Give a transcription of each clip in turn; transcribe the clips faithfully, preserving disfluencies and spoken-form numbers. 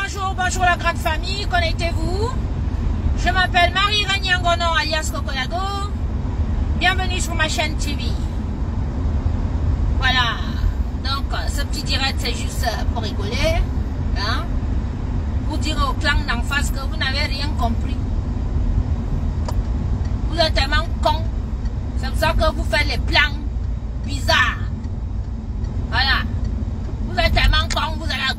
bonjour, bonjour la grande famille, connectez-vous. Je m'appelle Marie Ranyangono alias Kokoyago. Bienvenue sur ma chaîne T V. Voilà, donc ce petit direct c'est juste pour rigoler, hein? Vous dire au clan d'en face que vous n'avez rien compris. Vous êtes tellement con, c'est pour ça que vous faites les plans bizarres. Voilà, vous êtes tellement con, vous allez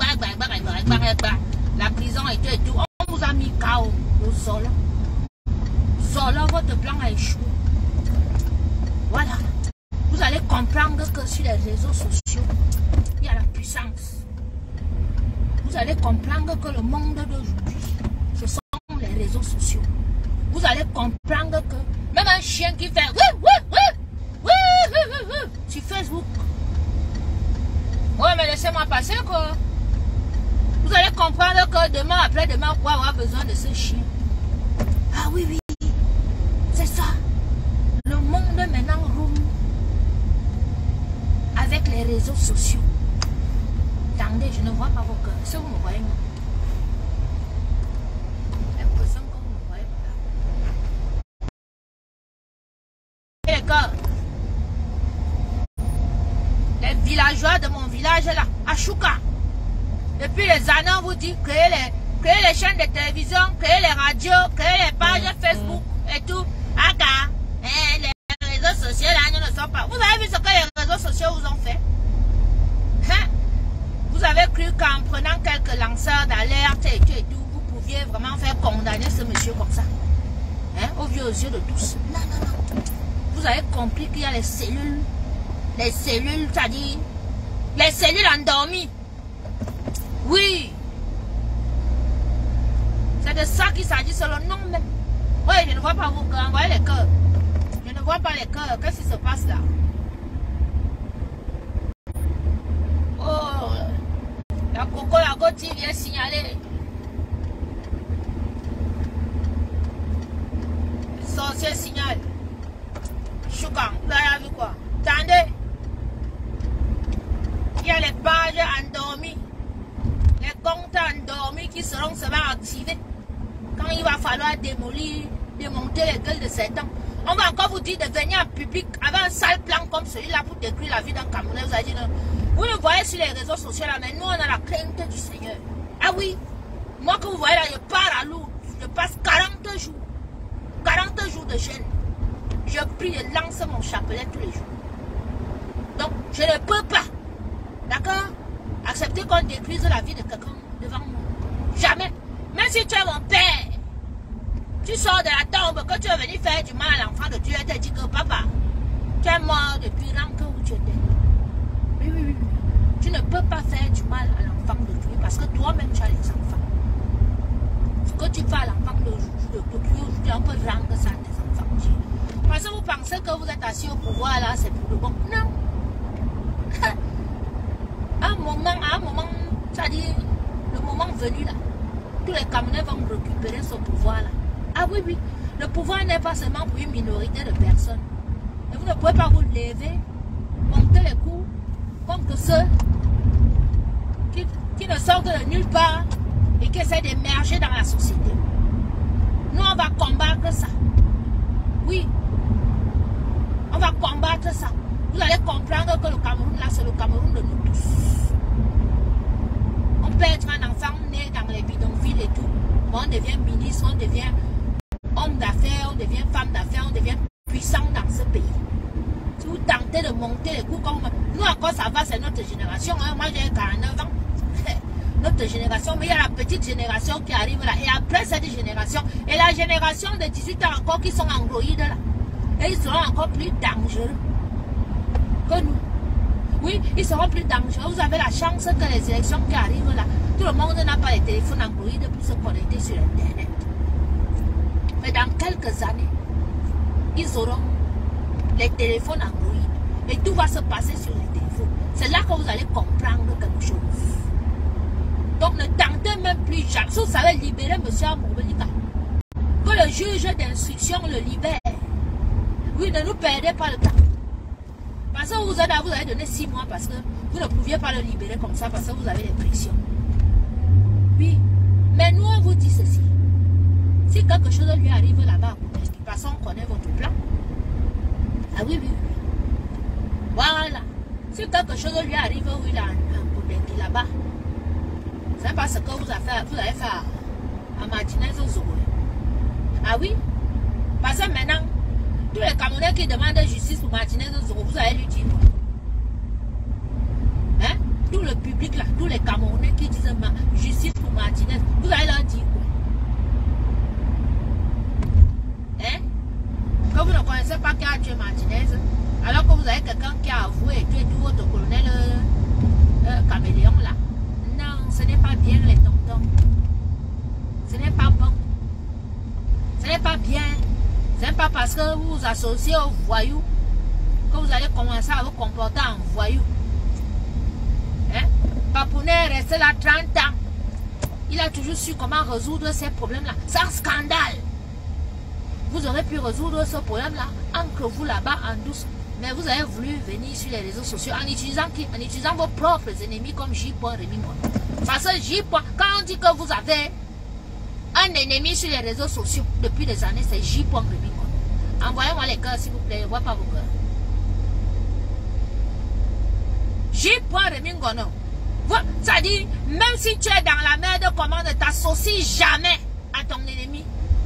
la prison et tout et tout. On vous a mis K O au sol. Solo, votre plan a échoué. Voilà. Vous allez comprendre que sur les réseaux sociaux, il y a la puissance. Vous allez comprendre que le monde d'aujourd'hui, ce sont les réseaux sociaux. Vous allez comprendre que même un chien qui fait oui, oui, oui, oui, oui, oui, oui, sur Facebook. Ouais, mais laissez-moi passer quoi. Vous allez comprendre que demain, après-demain, on va avoir besoin de ce chien. Ah oui, oui, c'est ça. Le monde maintenant roule avec les réseaux sociaux. Attendez, je ne vois pas vos cœurs. Est-ce que vous me voyez? J'ai l'impression que vous me voyez pas. Les cœurs. Les villageois de mon village là, à Chouka. Depuis les années, on vous dit créer les, créer les chaînes de télévision, créer les radios, créer les pages Facebook et tout. Aga, eh, les réseaux sociaux là, ne sont pas. Vous avez vu ce que les réseaux sociaux vous ont fait? Hein? Vous avez cru qu'en prenant quelques lanceurs d'alerte et tout et tout, vous pouviez vraiment faire condamner ce monsieur comme ça? Hein? Au vieux aux yeux de tous. Non, non, non. Vous avez compris qu'il y a les cellules, les cellules, c'est-à-dire les cellules endormies. Oui, c'est de ça qu'il s'agit, c'est le nom même. Oui, je ne vois pas vos cœurs, voyez les cœurs. Je ne vois pas les cœurs, qu'est-ce qui se passe là? Oh, la Coco, la Goti vient signaler. Le sorcier signale. Choukan, vous avez vu quoi? Attendez. Il y a les pages endormies. Les comptes endormis qui seront seulement activés quand il va falloir démolir, démonter les gueules de Satan. On va encore vous dire de venir en public avec un sale plan comme celui-là pour détruire la vie d'un Camerounais. Vous allez dire, vous le voyez sur les réseaux sociaux là, mais nous on a la crainte du Seigneur. Ah oui, moi que vous voyez là, je pars à Lourdes, je passe quarante jours, quarante jours de jeûne. Je prie et lance mon chapelet tous les jours. Donc je ne peux pas, d'accord, accepter qu'on détruise la vie de quelqu'un devant moi. Jamais. Même si tu es mon père, tu sors de la tombe, que tu es venu faire du mal à l'enfant de Dieu, et te dit que papa, tu es mort depuis l'enque où tu étais. Oui, oui, oui. Tu ne peux pas faire du mal à l'enfant de Dieu parce que toi-même tu as les enfants. Ce que tu fais à l'enfant d'aujourd'hui, aujourd'hui, on peut rendre ça à tes enfants. Parce que vous pensez que vous êtes assis au pouvoir là, c'est pour le bon. Non. À un moment, à un moment, c'est-à-dire le moment venu là, tous les Camerounais vont récupérer ce pouvoir là. Ah oui, oui, le pouvoir n'est pas seulement pour une minorité de personnes. Et vous ne pouvez pas vous lever, monter les coups contre ceux qui, qui ne sortent de nulle part et qui essaient d'émerger dans la société. Nous, on va combattre ça. Oui, on va combattre ça. Vous allez comprendre que le Cameroun, là, c'est le Cameroun de nous tous. On peut être un enfant né dans les bidonvilles et tout. On devient ministre, on devient homme d'affaires, on devient femme d'affaires, on devient puissant dans ce pays. Si vous tentez de monter les coups comme... Nous encore, ça va, c'est notre génération. Hein. Moi, j'ai quarante-neuf ans. Notre génération, mais il y a la petite génération qui arrive là. Et après cette génération, et la génération de dix-huit ans encore qui sont androïdes là. Et ils seront encore plus dangereux que nous. Oui, ils seront plus dangereux. Vous avez la chance que les élections qui arrivent là, tout le monde n'a pas les téléphones Android pour se connecter sur Internet. Mais dans quelques années, ils auront les téléphones Android. Et tout va se passer sur les téléphones. C'est là que vous allez comprendre quelque chose. Donc ne tentez même plus jamais. Si vous savez libérer M. Amoubelika, que le juge d'instruction le libère. Oui, ne nous perdez pas le temps. Parce que vous avez, vous avez donné six mois parce que vous ne pouviez pas le libérer comme ça parce que vous avez des pressions. Oui, quelque chose lui arrive là-bas, parce qu'on connaît votre plan. Ah oui, oui, oui. Voilà. Si quelque chose lui arrive, oui, là, là-bas, c'est parce que vous avez fait, vous avez fait à Martinez au Zoé. Ah oui? Parce que maintenant, tous les Camerounais qui demandent justice pour Martinez au Zoé, vous allez lui dire quoi? Hein? Tout le public là, tous les Camerounais qui disent justice pour Martinez, vous allez leur dire quoi? Hein? Que vous ne connaissez pas qui a tué Martinez, alors que vous avez quelqu'un qui a avoué tuer tout votre colonel euh, euh, Caméléon là. Non, ce n'est pas bien les tontons. Ce n'est pas bon. Ce n'est pas bien. Ce n'est pas parce que vous vous associez aux voyous que vous allez commencer à vous comporter en voyou. Hein? Papounet est resté là trente ans. Il a toujours su comment résoudre ces problèmes-là. C'est un scandale. Vous aurez pu résoudre ce problème-là entre vous là-bas en douce. Mais vous avez voulu venir sur les réseaux sociaux en utilisant qui? En utilisant vos propres ennemis comme J. Rémy Ngono. Parce que J. Quand on dit que vous avez un ennemi sur les réseaux sociaux depuis des années, c'est J. Rémy Ngono. Envoyez-moi les cœurs s'il vous plaît. Je ne vois pas vos cœurs. J. Rémy Ngono. Ça dit, même si tu es dans la merde, comment ne t'associes jamais à ton ennemi.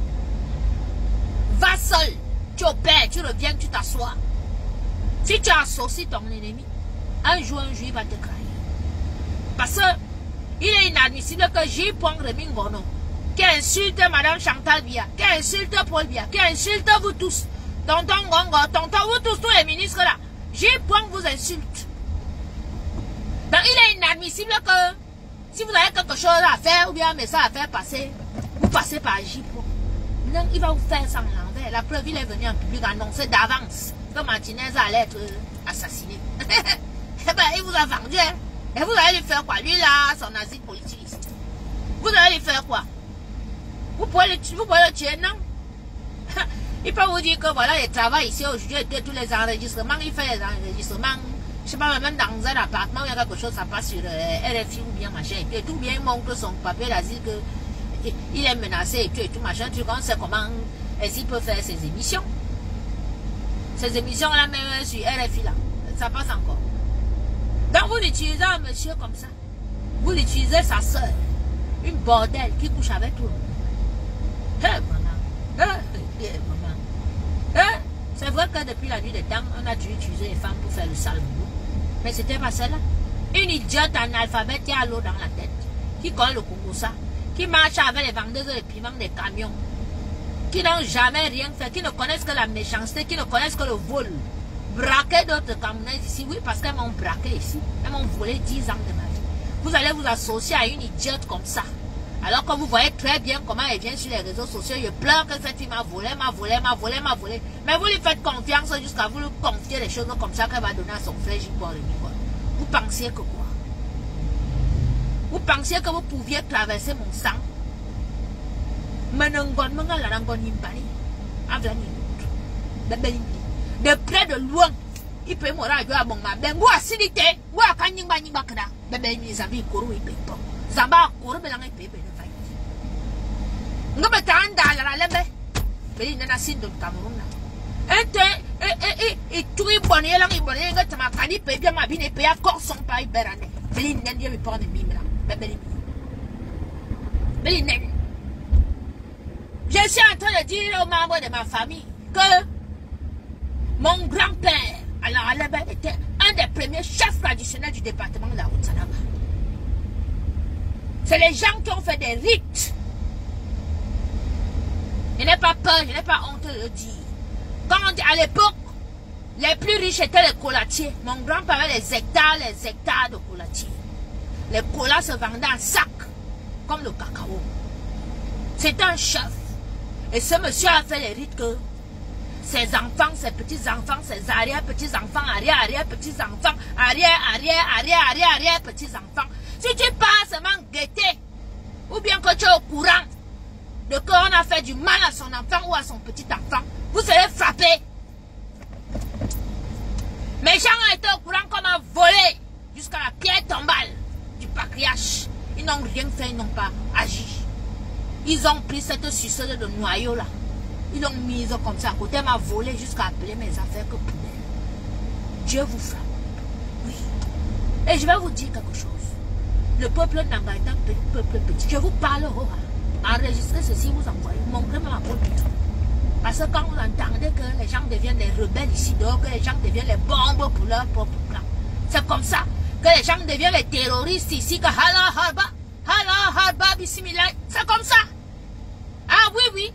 Va seul. Tu opères, tu reviens, tu t'assois. Si tu associes ton ennemi, un jour, un jour, il va te trahir. Parce que il est inadmissible que J. Rémy Ngono, qui insulte Madame Chantal Biya, qui insulte Paul Biya, qui insulte vous tous, tonton Ngongo, tonton, vous tous, tous les ministres là, J. vous insulte. Donc il est inadmissible que si vous avez quelque chose à faire ou bien un message à faire passer, vous passez par J. Non, il va vous faire ça en l'envers. La preuve, il est venu en public annoncer d'avance que Martinez allait être assassiné. Eh ben, il vous a vendu, hein. Et vous allez lui faire quoi? Lui là, son asile politique ici. Vous allez lui faire quoi? Vous pouvez le tuer, vous pouvez le tuer, non? Il peut vous dire que voilà, il travaille ici aujourd'hui, il fait tous les enregistrements, il fait les enregistrements. Je sais pas, même dans un appartement où il y a quelque chose, ça passe sur euh, R F I ou bien machin. Et puis tout bien, il montre son papier d'asile que il est menacé et tout, et tout machin. Tu sais comment est-ce qu'il peut faire ses émissions. Ces émissions-là, même sur R F I, là, ça passe encore. Donc vous utilisez un monsieur comme ça. Vous utilisez sa soeur, une bordelle qui couche avec tout le monde. Hey, maman. Hey, hey, maman. Hey, c'est vrai que depuis la nuit des temps, on a dû utiliser les femmes pour faire le sale boulot. Mais c'était pas celle-là. Une idiote analphabète qui a l'eau dans la tête, qui connaît le Congo ça, qui marche avec les vendeuses de piments des camions, qui n'ont jamais rien fait, qui ne connaissent que la méchanceté, qui ne connaissent que le vol. Braquer d'autres Camerounais ici, oui, parce qu'elles m'ont braqué ici. Elles m'ont volé dix ans de ma vie. Vous allez vous associer à une idiote comme ça. Alors que vous voyez très bien comment elle vient sur les réseaux sociaux, je pleure que cette fille m'a volé, m'a volé, m'a volé, m'a volé. Mais vous lui faites confiance jusqu'à vous lui confier des choses comme ça qu'elle va donner à son frère J. Rémy Ngono. Vous pensiez que quoi? Vous pensiez que vous pouviez traverser mon sang? De près de loin, il peut mourir à mon ma ben, ou acidité, ou à Kanyimba Nibakada, bébé, mes amis, Kourou et Pépo. Zamba, Kourou, Bélang et Pépé de Faï. Nous mettons dans la lemme, mais il n'y a pas de Cameroun. Un té, et tout est bon, et là, il bonnet, et ma cani, Pépé, ma bine, et Pépé, encore son paille, Bérané. Béline, il n'y a pas de mime là, bébé. Béline. Je suis en train de dire aux membres de ma famille que mon grand-père, alors Alaba, était un des premiers chefs traditionnels du département de la Haute-Salama. C'est les gens qui ont fait des rites. Je n'ai pas peur, je n'ai pas honte de le dire. Quand on dit à l'époque, les plus riches étaient les colatiers. Mon grand-père avait les hectares, les hectares de colatiers. Les colas se vendaient en sac, comme le cacao. C'est un chef. Et ce monsieur a fait les rites que ses enfants, ses petits-enfants, ses arrière-petits-enfants, arrière-arrière-petits-enfants, arrière-arrière-arrière-arrière-petits-enfants. Si tu passes seulement guetter, ou bien que tu es au courant de qu'on a fait du mal à son enfant ou à son petit-enfant, vous serez frappé. Mes gens ont été au courant qu'on a volé jusqu'à la pierre tombale du patriarche. Ils n'ont rien fait, ils n'ont pas agi. Ils ont pris cette suceuse de noyau là. Ils l'ont mise comme ça à côté. Elle m'a volé jusqu'à appeler mes affaires que poubelle. Dieu vous frappe. Oui. Et je vais vous dire quelque chose. Le peuple Nanga est un peuple petit. Je vous parle, oh, enregistrez ceci, vous envoyez. Montrez-moi ma photo. Parce que quand vous entendez que les gens deviennent des rebelles ici dehors, que les gens deviennent les bombes pour leur propre clan, c'est comme ça. Que les gens deviennent les terroristes ici, que hala harba, hala harba, bismillah. C'est comme ça. Ah oui, oui.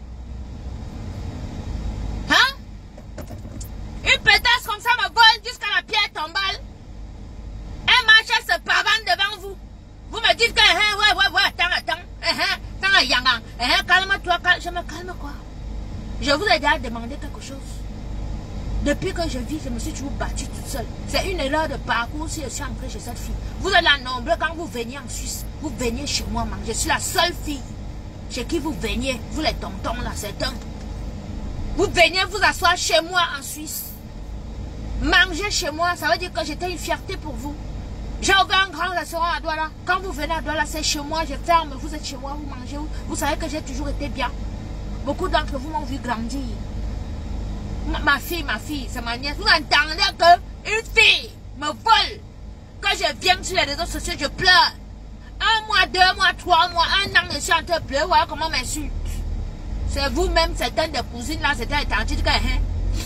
Hein? Une pétasse comme ça me vole jusqu'à la pierre tombale. Un marché se pavane devant vous. Vous me dites que, hein, ouais, ouais, ouais, attends, attends, hein, attends, yanga, hein, calme-toi, calme, je me calme quoi. Je vous ai déjà demandé quelque chose. Depuis que je vis, je me suis toujours battue toute seule. C'est une erreur de parcours si je suis entrée chez cette fille. Vous êtes la nombreux quand vous veniez en Suisse. Vous veniez chez moi manger. Je suis la seule fille chez qui vous veniez. Vous les tontons là, c'est un. Vous veniez vous asseoir chez moi en Suisse. Manger chez moi, ça veut dire que j'étais une fierté pour vous. J'ai ouvert un grand restaurant à Douala. Quand vous venez à Douala, c'est chez moi, je ferme. Vous êtes chez moi, vous mangez. Vous savez que j'ai toujours été bien. Beaucoup d'entre vous m'ont vu grandir. Ma, ma fille, ma fille, c'est ma nièce. Vous entendez qu'une fille me vole. Quand je viens sur les réseaux sociaux, je pleure. Un mois, deux mois, trois mois, un an, je suis en train de pleurer. Voilà comment on m'insulte. C'est vous-même, certaines des cousines là, c'était les tantes qui hein.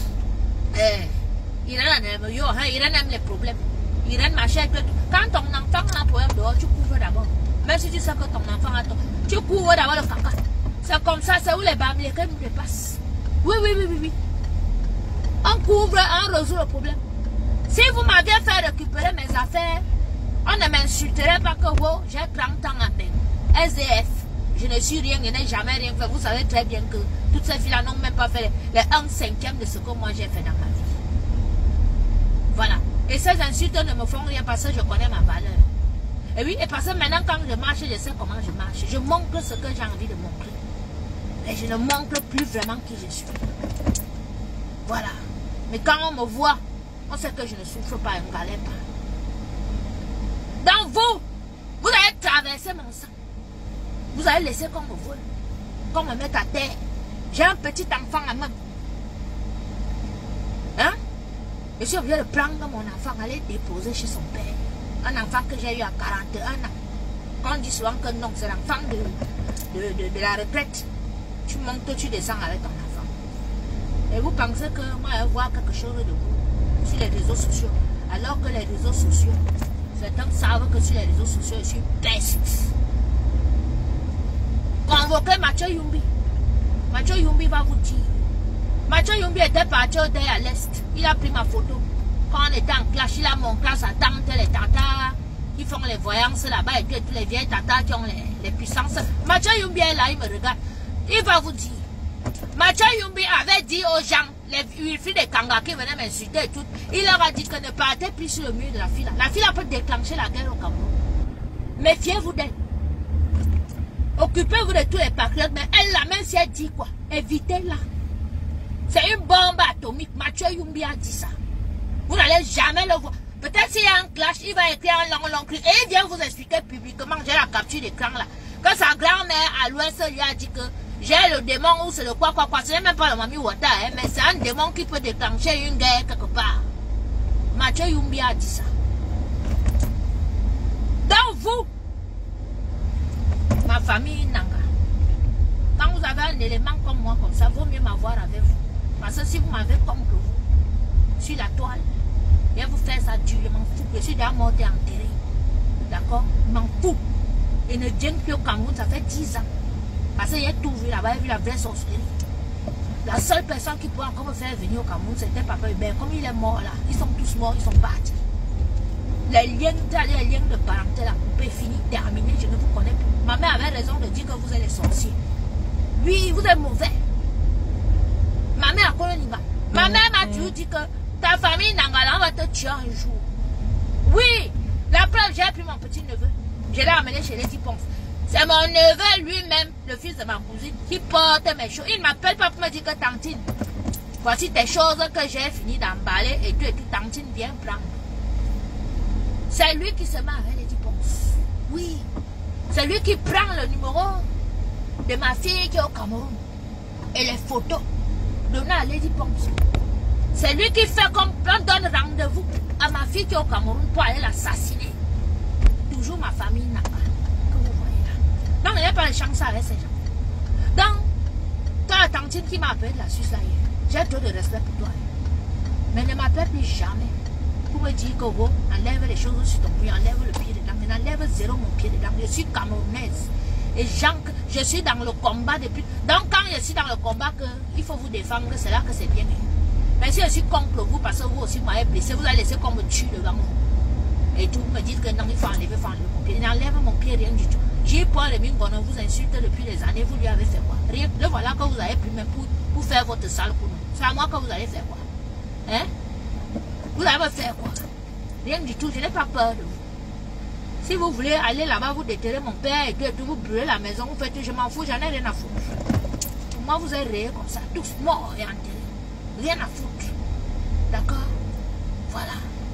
Eh, Irène aime, yo, hein, Irène aime les problèmes. Irène m'achète tout. Quand ton enfant a un problème dehors, tu couvres d'abord. Même si tu sais que ton enfant a ton. Tu couvres d'abord le caca. C'est comme ça, c'est où les Bamilekens nous dépassent. Oui, oui, oui, oui, oui. On couvre, on résout le problème. Si vous m'aviez fait récupérer mes affaires, on ne m'insulterait pas que vous, j'ai trente ans à peine. S D F, je ne suis rien, je n'ai jamais rien fait. Vous savez très bien que toutes ces filles-là n'ont même pas fait les un cinquième de ce que moi j'ai fait dans ma vie. Voilà. Et ces insultes ne me font rien parce que je connais ma valeur. Et oui, et parce que maintenant quand je marche, je sais comment je marche. Je montre ce que j'ai envie de montrer. Et je ne montre plus vraiment qui je suis. Voilà. Mais quand on me voit, on sait que je ne souffre pas, on ne galère pas. Dans vous, vous avez traversé mon sang. Vous avez laissé qu'on me vole, qu'on me mette à terre. J'ai un petit enfant à main. Hein? Je suis obligé de prendre mon enfant, aller déposer chez son père. Un enfant que j'ai eu à quarante et un ans. Quand on dit souvent que non, c'est l'enfant de, de, de, de la retraite. Tu montes, tu descends avec ton enfant. Et vous pensez que moi, je vais voir quelque chose de vous sur les réseaux sociaux. Alors que les réseaux sociaux, certains savent que sur les réseaux sociaux, je suis peste. Convoquez Mathieu Yumbi. Mathieu Yumbi va vous dire. Mathieu Yumbi était parti au dé à l'Est. Il a pris ma photo. Quand on était en classe, il a montré à sa tante, les tatas qui font les voyances là-bas et puis tous les vieilles tatas qui ont les, les puissances. Mathieu Yumbi est là, il me regarde. Il va vous dire. Mathieu Yumbi avait dit aux gens, les filles de Kanga qui venaient m'insulter et tout, il leur a dit que ne partez plus sur le mur de la fille. La fille peut déclencher la guerre au Cameroun. Méfiez-vous d'elle. Occupez-vous de tous les patriotes, mais elle là, même si elle dit quoi, évitez-la. C'est une bombe atomique. Mathieu Yumbi a dit ça. Vous n'allez jamais le voir. Peut-être s'il y a un clash, il va écrire un long, long cri et il vient vous expliquer publiquement. J'ai la capture d'écran là. Que sa grand-mère à l'ouest lui a dit que j'ai le démon ou c'est le quoi quoi quoi. Ce n'est même pas le Mami Wata, hein, mais c'est un démon qui peut déclencher une guerre quelque part. Mathieu Yumbi a dit ça. Dans vous, ma famille Nanga, quand vous avez un élément comme moi, comme ça, vaut mieux m'avoir avec vous. Parce que si vous m'avez comme que vous, sur la toile, je vais vous faire ça dur, je m'en fous. Je suis déjà mort et enterré. D'accord? Je m'en fous. Et ne viens plus au Cameroun, ça fait dix ans. Parce que j'ai tout vu là-bas, j'ai vu la vraie sorcellerie. La seule personne qui pouvait encore me faire venir au Cameroun, c'était Papa Hubert. Comme il est mort là, ils sont tous morts, ils sont partis. Les liens, les liens de parenté, la coupée finie, terminée, je ne vous connais plus. Ma mère avait raison de dire que vous êtes les sorciers. Oui, vous êtes mauvais. Ma mère a connu l'Iba. Ma mère m'a toujours dit que ta famille Nangala va te tuer un jour. Oui, la preuve, j'ai pris mon petit neveu. Je l'ai amené chez les Tipons. C'est mon neveu lui-même, le fils de ma cousine, qui porte mes choses. Il ne m'appelle pas pour me dire que Tantine, voici tes choses que j'ai fini d'emballer et tout et tout, Tantine, viens prendre. C'est lui qui se met avec les Tipons. Oui, c'est lui qui prend le numéro. de ma fille qui est au Cameroun et les photos données à Lady Pomps. C'est lui qui fait comme on donne rendez-vous à ma fille qui est au Cameroun pour aller l'assassiner. Toujours ma famille n'a pas. Que vous voyez là. Donc il n'y a pas de chance avec ces gens. Donc, toi la tantine qui m'appelle la Suisse là, j'ai trop de respect pour toi. Mais ne m'appelle plus jamais pour me dire que oh, enlève les choses sur ton pied, enlève le pied dedans, mais enlève zéro mon pied dedans. Je suis camerounaise. Et Jean, je suis dans le combat depuis. Donc quand je suis dans le combat, que il faut vous défendre, c'est là que c'est bien. Mais si je suis contre vous, parce que vous aussi m'avez blessé, vous allez laisser qu'on me tue devant vous. Et tout, vous me dites que non, il faut enlever, il faut enlever mon pied. Il n'enlève mon pied, rien du tout. J'ai peur de Mingon, on vous insulte depuis des années, vous lui avez fait quoi? Rien. Le voilà que vous avez pris même pour, pour faire votre sale coup. C'est à moi que vous allez faire quoi? Hein? Vous allez faire quoi? Rien du tout, je n'ai pas peur de vous. Si vous voulez aller là-bas, vous déterrez mon père et tout, et tout, vous brûlez la maison, vous faites tout, je m'en fous, j'en ai rien à foutre. Pour moi, vous êtes réels comme ça, tous morts et enterrés. Rien à foutre. D'accord? Voilà.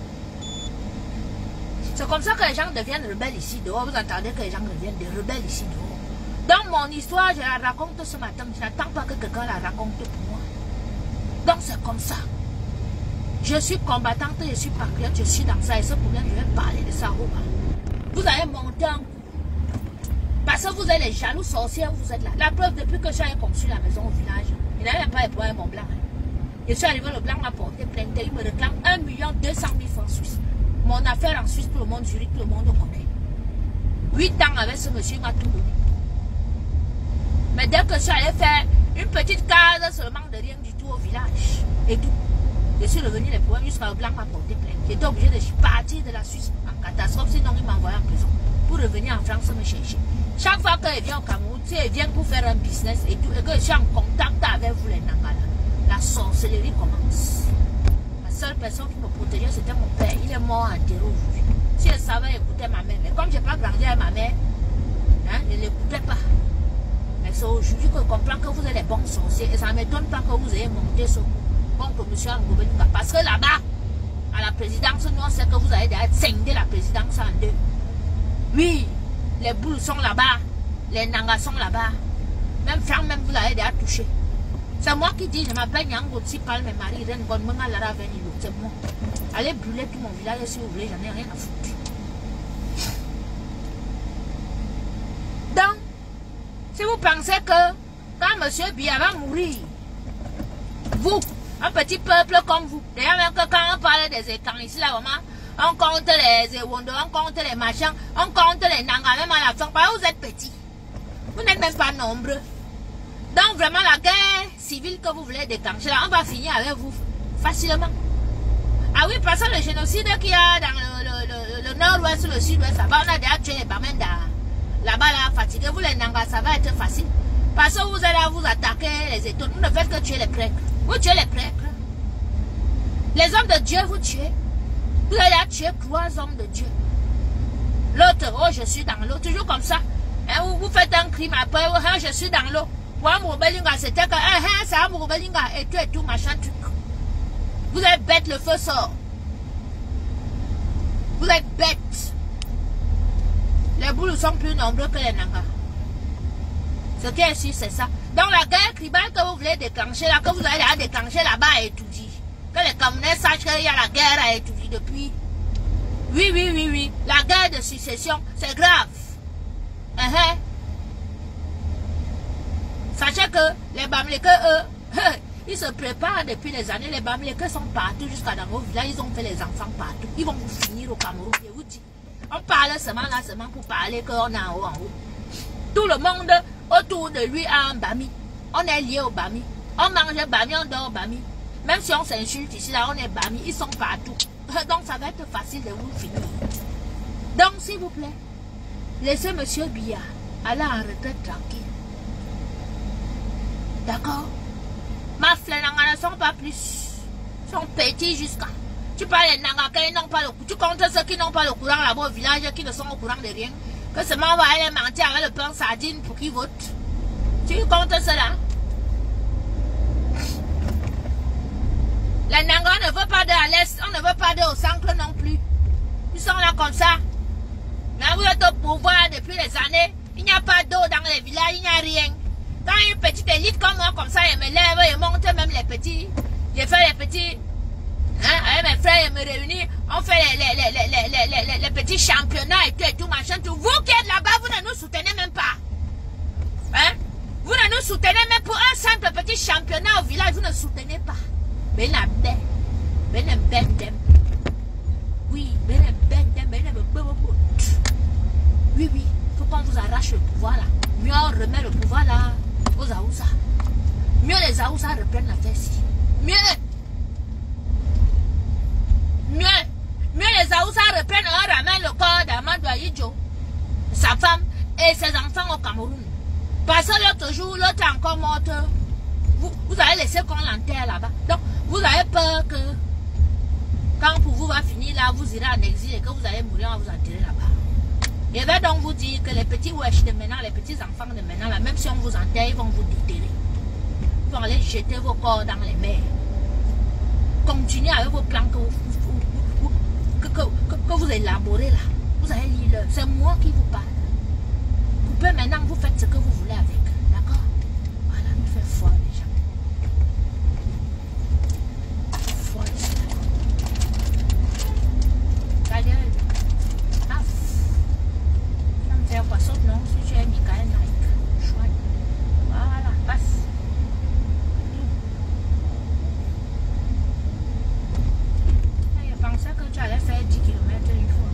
C'est comme ça que les gens deviennent rebelles ici dehors. Vous entendez que les gens deviennent des rebelles ici dehors. Dans mon histoire, je la raconte ce matin. Je n'attends pas que quelqu'un la raconte pour moi. Donc c'est comme ça. Je suis combattante, je suis patriote, je suis dans ça. Et ce problème, je vais parler de ça. Vous allez monter en coup. Parce que vous êtes les jaloux sorciers, vous êtes là. La preuve, depuis que j'ai construit la maison au village, il n'avait même pas éprouvé mon blanc. Je suis arrivé, le blanc m'a porté plainte. Il me réclame un million deux cent mille francs suisses. Mon affaire en Suisse, tout le monde juridique, tout le monde connaît. huit ans avec ce monsieur, il m'a tout donné. Mais dès que je suis allé faire une petite case seulement de rien du tout au village, et tout, je suis revenu les problèmes jusqu'à le blanc m'a porté plainte. J'étais obligé de partir de la Suisse en catastrophe, sinon il m'a envoyé en prison pour revenir en France me chercher. Chaque fois qu'il vient au Cameroun, tu sais, il vient pour faire un business et tout, et que je suis en contact avec vous les Nangala, la sorcellerie commence. La seule personne qui me protégeait, c'était mon père. Il est mort en terreau aujourd'hui. Si elle savait écouter ma mère, mais comme je n'ai pas grandi avec ma mère, hein, je ne l'écoutais pas. Mais c'est aujourd'hui que je comprends que vous êtes les bons sorciers. Et ça ne m'étonne pas que vous ayez monté ce contre M. Angobelinga. Parce que là-bas, à la présidence, nous on sait que vous avez déjà scindé la présidence en deux. Oui, les boules sont là-bas, les nangas sont là-bas. Même Franck, même vous l'avez déjà touché. C'est moi qui dis, je m'appelle Nyango Tsipal, mais Marie Reine Gonmenga Lara Venilo. C'est moi. Allez brûler tout mon village si vous voulez, j'en ai rien à foutre. Donc, si vous pensez que quand M. Biya va mourir, vous, un petit peuple comme vous, d'ailleurs même que quand on parle des étangs ici, là, vraiment, on compte les Ewondo, on compte les machins, on compte les Nangas, même à la fin, parce que vous êtes petits. Vous n'êtes même pas nombreux. Donc vraiment la guerre civile que vous voulez déclencher, là, on va finir avec vous facilement. Ah oui, parce que le génocide qu'il y a dans le, le, le, le nord-ouest, le sud-ouest, là-bas, on a déjà tué les Bamenda. Là-bas, là, fatigué, vous les Nangas, ça va être facile. Parce que vous allez là, vous attaquer les étoiles. Vous ne faites que tuer les prêtres. Vous tuez les prêtres. Les hommes de Dieu, vous tuez. Vous allez là tuer trois hommes de Dieu. L'autre, oh, je suis dans l'eau. Toujours comme ça. Hein, vous, vous faites un crime après, oh, je suis dans l'eau. C'était que eh, ça et tout et tout machin truc. Vous êtes bête, le feu sort. Vous êtes bête. Les boules sont plus nombreux que les nangas. Ce qui est sûr, c'est ça. Donc la guerre tribale que vous voulez déclencher, là, que vous allez la déclencher là-bas et tout dit. Que les Camerounais sachent qu'il y a la guerre à étudier depuis. Oui, oui, oui, oui. La guerre de succession, c'est grave. Uh -huh. Sachez que les Bamileke, eux, ils se préparent depuis les années. Les Bamileke sont partout jusqu'à dans vos villages. Ils ont fait les enfants partout. Ils vont vous finir au Cameroun. Je vous dis. On parle seulement là, seulement pour parler qu'on est en haut, en haut. Tout le monde autour de lui a un Bami. On est lié au Bami. On mange Bami, on dort Bami. Même si on s'insulte ici, là, on est Bami. Ils sont partout. Donc ça va être facile de vous finir. Donc s'il vous plaît, laissez M. Biya aller en retraite tranquille. D'accord? Ma flananga ne sont pas plus. Ils sont petits jusqu'à. Tu parles des Nangaka, ils n'ont pas le courant. Tu comptes ceux qui n'ont pas le courant là-bas au village, qui ne sont au courant de rien. Que seulement on va aller mentir avec le pain sardine pour qu'ils votent. Tu comptes cela? Les Nangaka ne veulent pas d'aller à l'est, on ne veut pas d'aller au centre non plus. Ils sont là comme ça. Mais vous êtes au pouvoir depuis des années. Il n'y a pas d'eau dans les villages, il n'y a rien. l'élite comme moi, comme ça, je me lève, je monte même les petits. Je fais les petits. Hein, avec mes frères, je me réunis. On fait les, les, les, les, les, les, les petits championnats et tout, et tout, machin, tout. Vous qui êtes là-bas, vous ne nous soutenez même pas. Hein? Vous ne nous soutenez même pour un simple petit championnat au village, vous ne soutenez pas. Ben la ben, ben la ben dem. Oui, ben la ben dem, ben la ben ben. Oui, oui, faut qu'on vous arrache le pouvoir là. Mieux on remet le pouvoir là aux Aoussa. Mieux les Aoussa reprennent la fesse. Mieux. Mieux. Mieux les Aoussa reprennent, on ramène le corps d'Amadou Ayidjo, sa femme et ses enfants au Cameroun. Parce que l'autre jour, l'autre est encore morte. Vous, vous avez laissé qu'on l'enterre là-bas. Donc, vous avez peur que quand pour vous va finir là, vous irez en exil et que vous allez mourir, on va vous enterrer là-bas. Je vais donc vous dire que les petits wesh de maintenant, les petits enfants de maintenant, là, même si on vous enterre, ils vont vous déterrer. Ils vont aller jeter vos corps dans les mers. Continuez avec vos plans que vous, vous, que, que, que, que vous élaborez là. Vous allez lire. C'est moi qui vous parle. Vous pouvez maintenant, vous faites ce que vous voulez avec. D'accord? Voilà, nous fait foi les gens. Foi ici. D'ailleurs, ah, ça me fait poisson, non? Si tu es Michael Nike. Chouette. Voilà, passe. Je pensais que tu allais faire dix kilomètres une fois.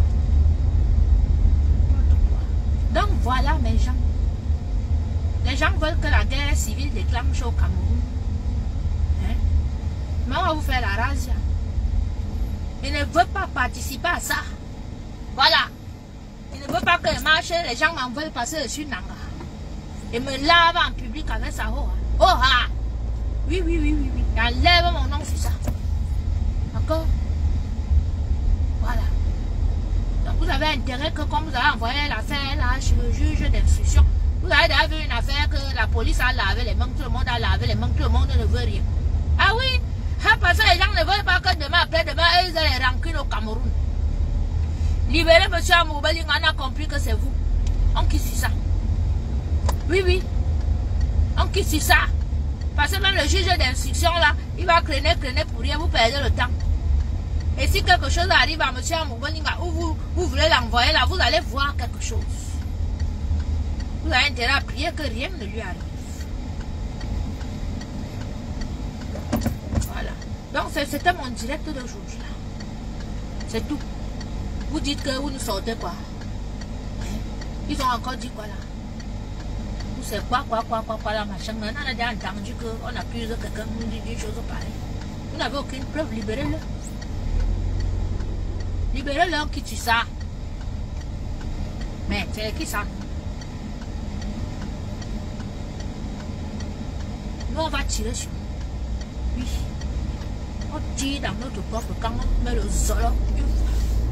Donc voilà mes gens. Les gens veulent que la guerre civile déclenche au Cameroun. Hein? Mais on va vous faire la razzia. Ils ne veulent pas participer à ça. Voilà. Ils ne veulent pas que je marche, les gens m'en veulent passer dessus Nanga. Et me lavent en public avec ça. Oh, oh ah. Oui, oui, oui, oui, oui. J'enlève mon nom sur ça. D'accord? Voilà. Donc vous avez intérêt que comme vous avez envoyé l'affaire là chez le juge d'instruction, vous avez déjà vu une affaire que la police a lavé les mains, tout le monde a lavé les mains, tout le monde ne veut rien. Ah oui, ah, parce que les gens ne veulent pas que demain après demain, ils aient les rancunes au Cameroun. Libérez M. Amoubeli, on a compris que c'est vous. On qui suit ça. Oui, oui. On qui suit ça. Parce que même le juge d'instruction là, il va crainer, crainer pour rien, vous perdez le temps. Et si quelque chose arrive à M. Amoubonninga, ou vous, vous voulez l'envoyer là, vous allez voir quelque chose. Vous avez intérêt à prier que rien ne lui arrive. Voilà. Donc c'était mon direct d'aujourd'hui là. C'est tout. Vous dites que vous ne sortez pas. Ils ont encore dit quoi là? Vous savez quoi, quoi, quoi, quoi, quoi, la machin. Maintenant on a déjà entendu qu'on accuse quelqu'un qui nous dit des choses pareilles. Vous n'avez aucune preuve, libérez-le. Libérez-le qui tue ça. Mais c'est qui ça? Nous on va tirer sur nous. Oui. On tire dans notre propre camp, on met le zolo une fois.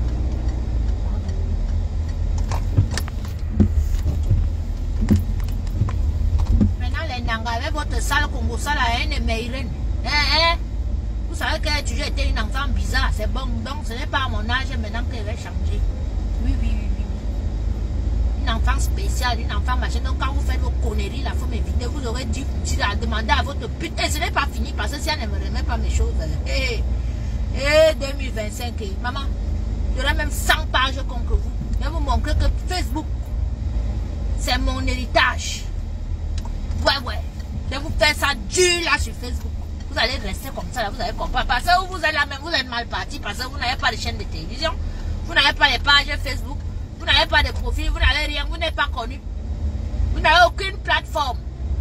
Maintenant les Nanga avec votre sale Congo sale à une meilleure. Hein, hein? Vous savez que j'ai toujours été une enfant bizarre, c'est bon, donc ce n'est pas à mon âge maintenant qu'elle va changer. Oui, oui, oui, oui. Une enfant spéciale, une enfant machin. Donc quand vous faites vos conneries, la fois mes vidéos, vous aurez dû demander à votre pute. Et ce n'est pas fini parce que si elle ne me remet pas mes choses. Et, et deux mille vingt-cinq, maman, j'aurai même cent pages contre vous. Je vais vous montrer que Facebook, c'est mon héritage. Ouais, ouais. Je vais vous faire ça dur là sur Facebook. Vous allez rester comme ça, là, vous allez comprendre. Parce que vous êtes là même, vous êtes mal parti, parce que vous n'avez pas de chaîne de télévision, vous n'avez pas de pages Facebook, vous n'avez pas de profil, vous n'avez rien, vous n'êtes pas connu. Vous n'avez aucune plateforme.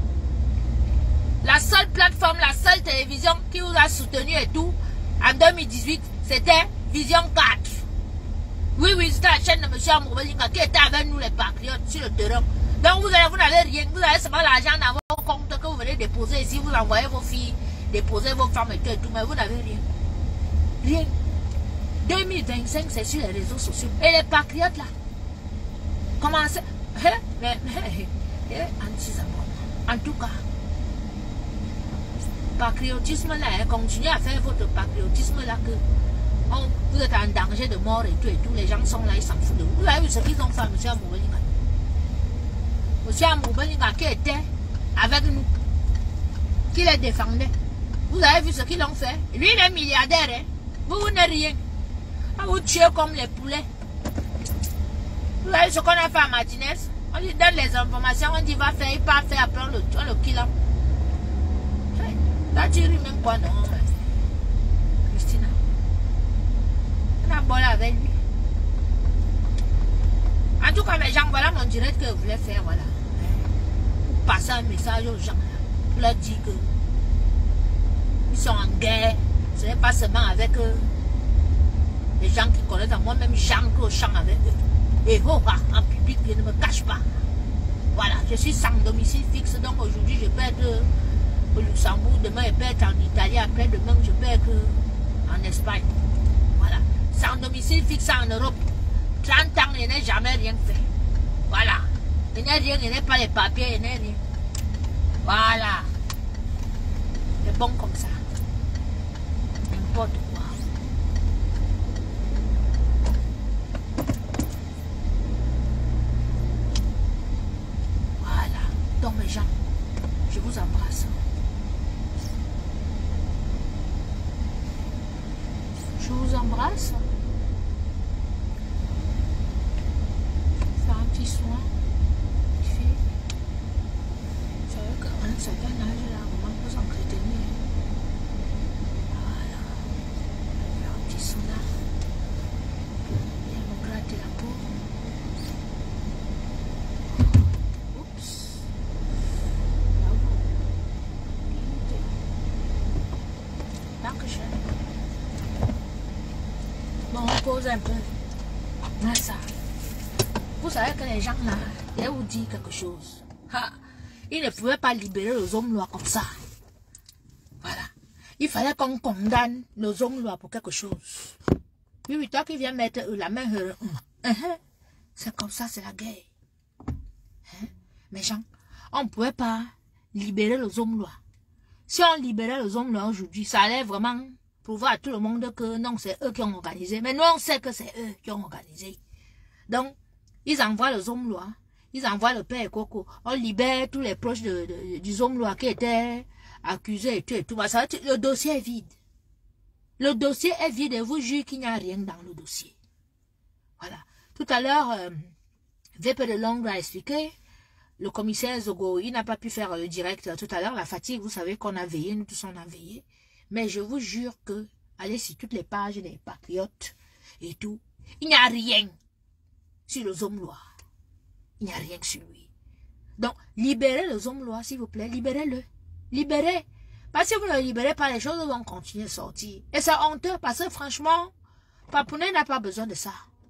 La seule plateforme, la seule télévision qui vous a soutenu et tout, en deux mille dix-huit, c'était Vision quatre. Oui, oui, c'était la chaîne de M. Amoubonninga qui était avec nous les patriotes sur le terrain. Donc vous n'avez vous rien, vous avez seulement l'argent dans vos comptes que vous venez déposer ici, vous envoyez vos filles, déposer vos femmes et tout, et tout, mais vous n'avez rien. Rien. deux mille vingt-cinq, c'est sur les réseaux sociaux. Et les patriotes là, commencez. Hein? Mais, mais, en tout cas, patriotisme là, hein, continuez à faire votre patriotisme là, que oh, vous êtes en danger de mort et tout, et tout, les gens sont là, ils s'en foutent de vous. Vous avez vu ce qu'ils ont fait à M. Amoubonninga. M. Amoubonninga qui était avec nous. qui les défendait. Vous avez vu ce qu'ils ont fait? Lui, il est milliardaire. Hein? Vous, vous n'êtes rien. On vous tue comme les poulets. Vous savez ce qu'on a fait à Martinez? On lui donne les informations, on dit va faire, il part faire, après on le, on le kill. Là, tu ris même quoi, non? Christina. On a bolé avec lui. En tout cas, mes gens, voilà mon direct que je voulais faire, voilà. Pour passer un message aux gens, pour leur dire que ils sont en guerre. Ce n'est pas seulement avec eux. Les gens qui connaissent moi-même, Jean que je chante avec eux. Et oh, en public, je ne me cache pas. Voilà, je suis sans domicile fixe, donc aujourd'hui je peux être au Luxembourg, demain je peux être en Italie, après demain je peux être en Espagne. Voilà, sans domicile fixe en Europe. trente ans, je n'ai jamais rien fait. Voilà, je n'ai rien, je n'ai pas les papiers, je n'ai rien. Voilà, c'est bon comme ça. N'importe quoi. Donc mes gens, je vous embrasse. Je vous embrasse. Faire un petit soin. Une fille. Vous savez qu'à un certain âge, là, on peut s'entretenir. Voilà. Faire un petit soin. Bien me gratter la peau. Bon, on pose un peu. Ah, ça. Vous savez que les gens là, ils vous disent quelque chose. Ha. Ils ne pouvaient pas libérer les hommes lois comme ça. Voilà. Il fallait qu'on condamne nos hommes lois pour quelque chose. Oui, oui, toi qui viens mettre la main. Euh, uh -huh. C'est comme ça, c'est la guerre. Hein? Mes gens, on ne pouvait pas libérer les hommes lois. Si on libérait les hommes là aujourd'hui, ça allait vraiment prouver à tout le monde que non, c'est eux qui ont organisé. Mais nous, on sait que c'est eux qui ont organisé. Donc, ils envoient les hommes là, ils envoient le père Coco, on libère tous les proches de, de, du homme là qui étaient accusés et tout et tout. Ça veut dire, le dossier est vide. Le dossier est vide et vous jurez qu'il n'y a rien dans le dossier. Voilà. Tout à l'heure, euh, V P de Londres a expliqué. Le commissaire Zogo, il n'a pas pu faire le direct tout à l'heure. La fatigue, vous savez qu'on a veillé, nous tous on a veillé. Mais je vous jure que, allez sur toutes les pages des patriotes et tout, il n'y a rien sur les hommes lois. Il n'y a rien sur lui. Donc, libérez les hommes lois, s'il vous plaît, libérez-le. Libérez. Parce que si vous ne le libérez pas, les choses vont continuer à sortir. Et c'est honteux parce que franchement, Papounet n'a pas besoin de ça.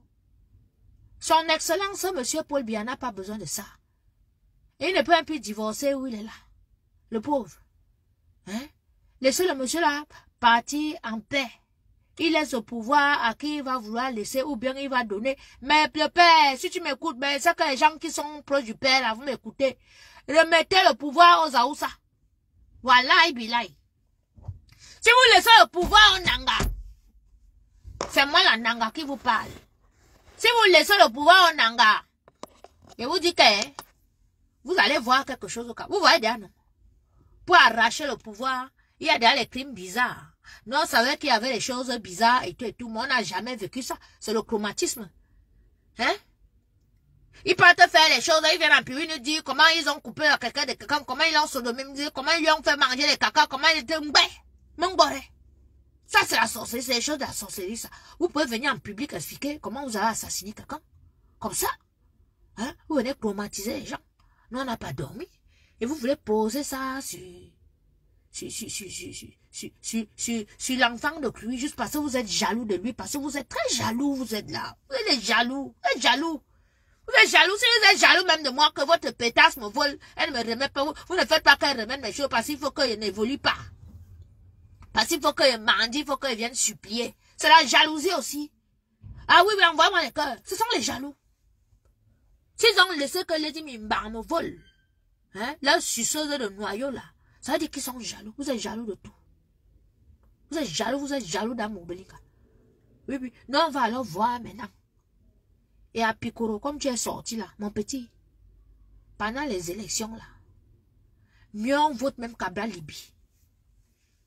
Son Excellence, Monsieur Paul Biya, n'a pas besoin de ça. Et il ne peut un peu divorcer où il est là. Le pauvre. Hein? Laissez le monsieur là partir en paix. Il laisse au pouvoir à qui il va vouloir laisser ou bien il va donner. Mais le père, si tu m'écoutes, mais c'est que les gens qui sont proches du père là, vous m'écoutez. Remettez le pouvoir aux Aoussa. Voilà, Ibilai. Si vous laissez le pouvoir aux Nanga, c'est moi la Nanga qui vous parle. Si vous laissez le pouvoir aux Nanga, je vous dis que vous allez voir quelque chose au cas. Vous voyez déjà, non? Pour arracher le pouvoir, il y a déjà les crimes bizarres. Nous, on savait qu'il y avait des choses bizarres et tout et tout, mais on n'a jamais vécu ça. C'est le chromatisme. Hein? Ils partent faire les choses, ils viennent en Pérou nous dire comment ils ont coupé la caca de caca, comment ils l'ont sodomé, comment ils lui ont fait manger les caca, comment ils étaient mbé, mongoré. Ça, c'est la sorcellerie, c'est les choses de la sorcellerie, ça. Vous pouvez venir en public expliquer comment vous avez assassiné quelqu'un. Comme ça. Hein? Vous venez chromatiser les gens. Nous, on n'a pas dormi. Et vous voulez poser ça sur, sur, sur, sur, sur, sur, sur, sur, sur, sur l'enfant de lui, juste parce que vous êtes jaloux de lui, parce que vous êtes très jaloux, vous êtes là. Vous êtes jaloux, vous êtes jaloux. Vous êtes jaloux, si vous êtes jaloux même de moi, que votre pétasse me vole, elle ne me remet pas, vous, vous ne faites pas qu'elle remette mes choses, parce qu'il faut qu'elle n'évolue pas. Parce qu'il faut qu'elle mendie, il faut qu'elle vienne supplier. C'est la jalousie aussi. Ah oui, mais envoie-moi les cœurs. Ce sont les jaloux. S'ils ont laissé que Lady Mimbar me vole, hein, la suceuse de noyau là, ça veut dire qu'ils sont jaloux. Vous êtes jaloux de tout. Vous êtes jaloux, vous êtes jaloux d'Amoubelika. Oui, oui. Nous, on va alors voir maintenant. Et à Picoro, comme tu es sorti là, mon petit, pendant les élections là, mieux on vote même Kabla Libye.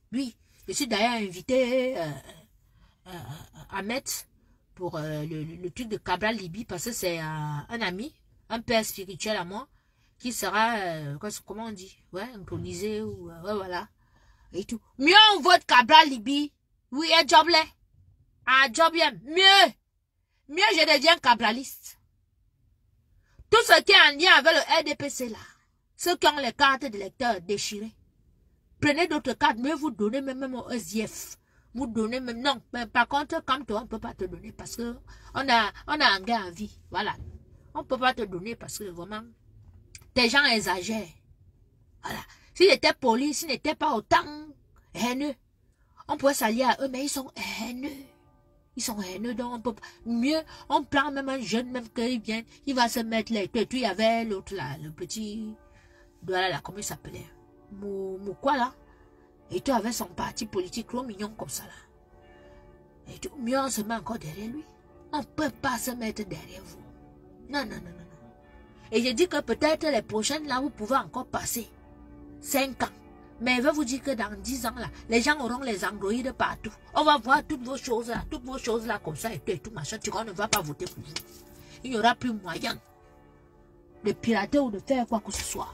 Oui, je suis d'ailleurs invité euh, euh, à mettre pour euh, le, le, le truc de Cabral Libye parce que c'est euh, un ami, un père spirituel à moi qui sera, euh, comment on dit, ouais, intronisé ou euh, ouais, voilà, et tout. Mieux on vote Cabral Libye, oui, et job là, ah job bien, mieux, mieux je deviens cabraliste. Tout ce qui est en lien avec le R D P C là, ceux qui ont les cartes de lecteur déchirées, prenez d'autres cartes, mais vous donnez même, même au S D F. Vous donnez même, non, mais par contre, comme toi, on ne peut pas te donner parce que on a, on a un gars en vie, voilà. On ne peut pas te donner parce que vraiment, tes gens exagèrent. Voilà. S'ils étaient polis, s'ils n'étaient pas autant haineux, on pourrait s'allier à eux, mais ils sont haineux. Ils sont haineux, donc on peut pas. Mieux, on prend même un jeune, même qu'il vient, il va se mettre là. Et puis, il y avait l'autre là, le petit, voilà là, comment il s'appelait? Mou, mou quoi là? Et tout avec son parti politique, trop mignon comme ça là. Et tout, mieux on se met encore derrière lui. On ne peut pas se mettre derrière vous. Non, non, non, non, non. Et je dis que peut-être les prochaines là, vous pouvez encore passer. cinq ans. Mais je vais vous dire que dans dix ans là, les gens auront les androïdes partout. On va voir toutes vos choses là, toutes vos choses là comme ça et tout, et tout machin. Tu vois, on ne va pas voter pour vous. Il n'y aura plus moyen de pirater ou de faire quoi que ce soit.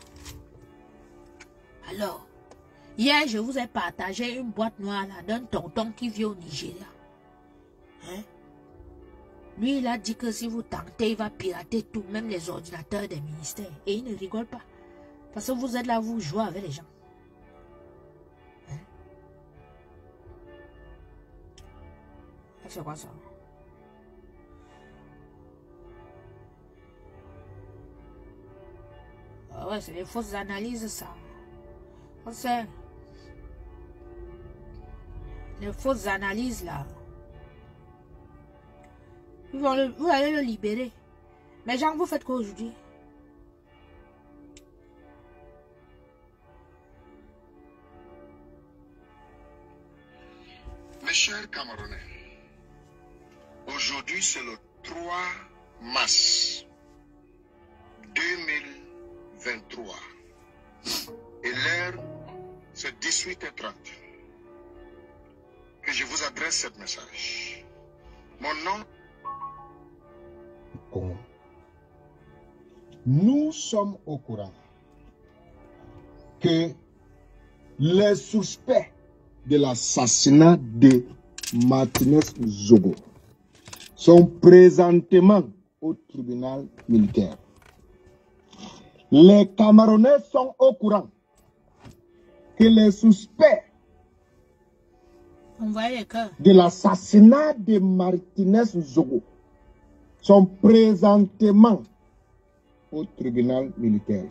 Alors, hier, je vous ai partagé une boîte noire là d'un tonton qui vit au Nigeria. Hein? Lui, il a dit que si vous tentez, il va pirater tout, même les ordinateurs des ministères. Et il ne rigole pas. Parce que vous êtes là, vous jouez avec les gens. Hein? C'est quoi ça? Ah ouais, c'est des fausses analyses, ça. On sait. Les fausses analyses, là. Ils vont le, vous allez le libérer. Mais genre, vous faites quoi aujourd'hui? Mes chers Camerounais, aujourd'hui c'est le trois mars deux mille vingt-trois et l'heure c'est dix-huit heures trente que je vous adresse ce message. Mon nom. Nous sommes au courant que les suspects de l'assassinat de Martinez Zogo sont présentement au tribunal militaire. Les Camerounais sont au courant que les suspects de l'assassinat de Martinez Zogo sont présentement au tribunal militaire.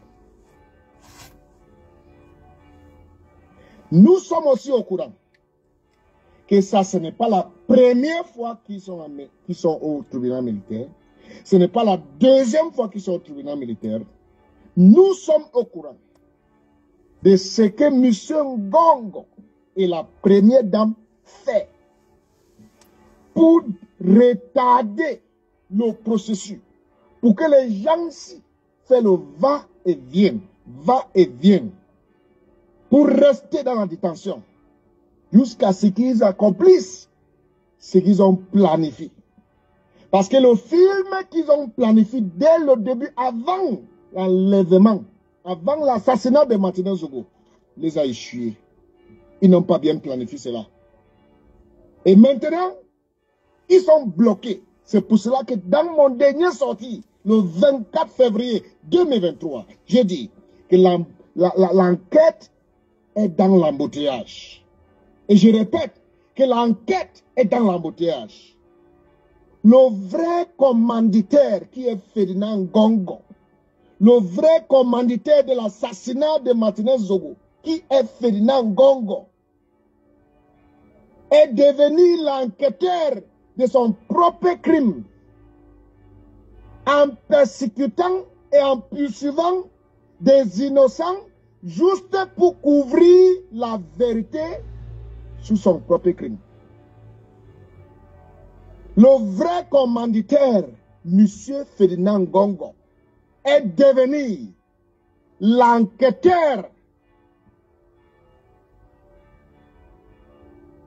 Nous sommes aussi au courant que ça, ce n'est pas la première fois qu'ils sont, en, qu'ils sont au tribunal militaire. Ce n'est pas la deuxième fois qu'ils sont au tribunal militaire. Nous sommes au courant de ce que M. Ngongo et la première dame fait pour retarder le processus, pour que les gens-ci fassent le va-et-vient, va-et-vient, pour rester dans la détention, jusqu'à ce qu'ils accomplissent ce qu'ils ont planifié. Parce que le film qu'ils ont planifié dès le début, avant l'enlèvement, avant l'assassinat de Martinez Zogo, les a échoués. Ils n'ont pas bien planifié cela. Et maintenant, ils sont bloqués. C'est pour cela que dans mon dernier sortie, le vingt-quatre février deux mille vingt-trois, j'ai dit que l'enquête est dans l'embouteillage. Et je répète que l'enquête est dans l'embouteillage. Le vrai commanditaire qui est Ferdinand Ngongo, le vrai commanditaire de l'assassinat de Martinez Zogo, qui est Ferdinand Ngongo, est devenu l'enquêteur de son propre crime en persécutant et en poursuivant des innocents juste pour couvrir la vérité sur son propre crime. Le vrai commanditaire, M. Ferdinand Ngongo, est devenu l'enquêteur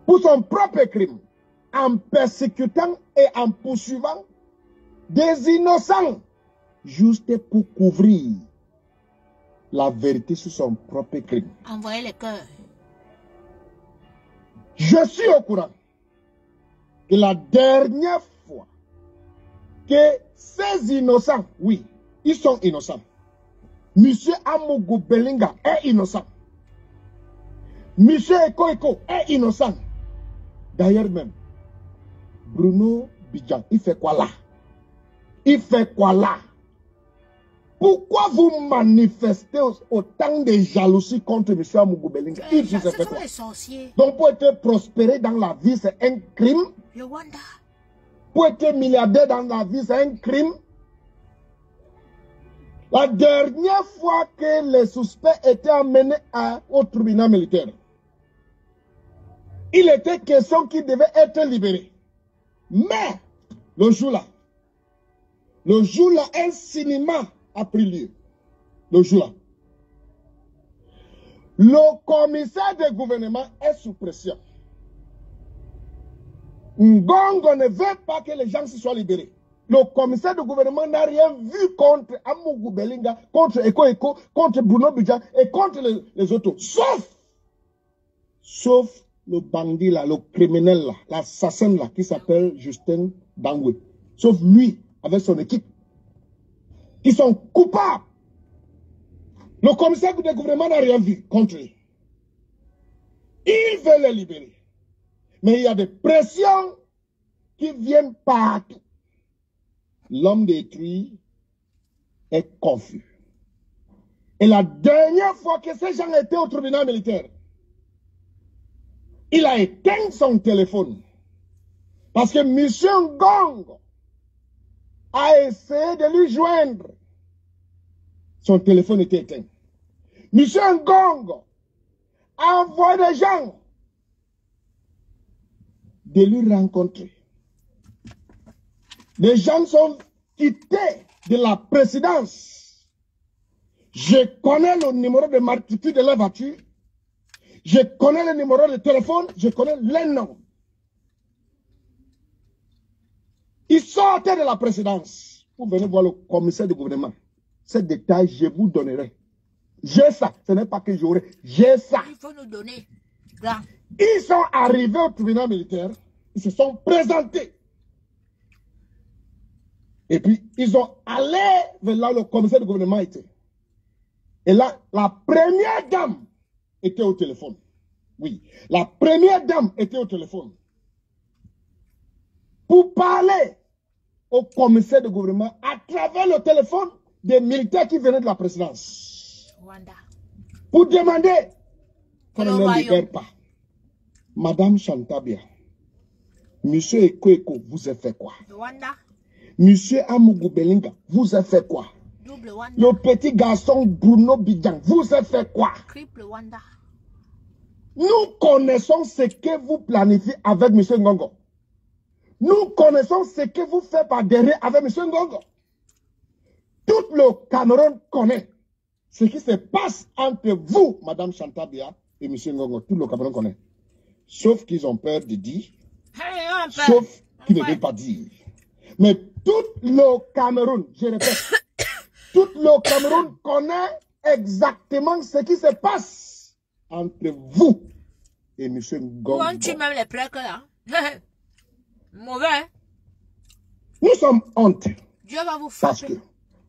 pour son propre crime, en persécutant et en poursuivant des innocents, juste pour couvrir la vérité sur son propre crime. Envoyez les cœurs. Je suis au courant que la dernière fois que ces innocents, oui, ils sont innocents. Monsieur Amougou Belinga est innocent. Monsieur Eko Eko est innocent. D'ailleurs même, Bruno Bidjan, il fait quoi là? Il fait quoi là? Pourquoi vous manifestez autant de jalousie contre M. Amougou Belinga? Il vous a fait quoi? Donc pour être prospéré dans la vie, c'est un crime. Pour être milliardaire dans la vie, c'est un crime. La dernière fois que les suspects étaient amenés à, au tribunal militaire, il était question qu'ils devaient être libérés. Mais, le jour-là, le jour-là, un cinéma a pris lieu. Le jour-là. Le commissaire du gouvernement est sous pression. Ngongo ne veut pas que les gens se soient libérés. Le commissaire du gouvernement n'a rien vu contre Amougou Belinga, contre Eko Eko, contre Bruno Bidjan et contre les, les autres. Sauf, sauf le bandit là, le criminel là, l'assassin là, qui s'appelle Justin Dangwe. Sauf lui, avec son équipe. Qui sont coupables. Le commissaire du gouvernement n'a rien vu contre eux. Il veut les libérer. Mais il y a des pressions qui viennent partout. L'homme détruit est confus. Et la dernière fois que ces gens étaient au tribunal militaire, il a éteint son téléphone. Parce que M. Ngongo a essayé de lui joindre. Son téléphone était éteint. M. Ngongo a envoyé des gens de lui rencontrer. Les gens sont quittés de la présidence. Je connais le numéro de matricule de la voiture. Je connais le numéro de téléphone. Je connais les noms. Ils sortaient de la présidence. Vous venez voir le commissaire du gouvernement. Ces détails, je vous donnerai. J'ai ça. Ce n'est pas que j'aurai. J'ai ça. Il faut nous donner. Grand. Ils sont arrivés au tribunal militaire. Ils se sont présentés. Et puis, ils ont allé vers là où le commissaire du gouvernement était. Et là, la première dame était au téléphone. Oui, la première dame était au téléphone. Pour parler au commissaire du gouvernement à travers le téléphone des militaires qui venaient de la présidence. Rwanda. Pour demander qu'on ne royaume. les libère pas. Madame Chantabia, Monsieur Eko Eko, vous avez fait quoi? Rwanda. Monsieur Amougou Belinga, vous avez fait quoi? Double Rwanda. Le petit garçon Bruno Bidjan, vous avez fait quoi? Triple Rwanda. Nous connaissons ce que vous planifiez avec M. Ngongo. Nous connaissons ce que vous faites par derrière avec M. Ngongo. Tout le Cameroun connaît ce qui se passe entre vous, Madame Chantabia, et M. Ngongo. Tout le Cameroun connaît. Sauf qu'ils ont peur de dire. Hey, on peut. Sauf qu'ils ne Ouais. veulent pas dire. Mais tout le Cameroun, je répète, tout le Cameroun connaît exactement ce qui se passe entre vous et M. Ngongo. On tue même les prêtres là. Mauvais. Nous sommes honte Dieu va vous parce frapper. que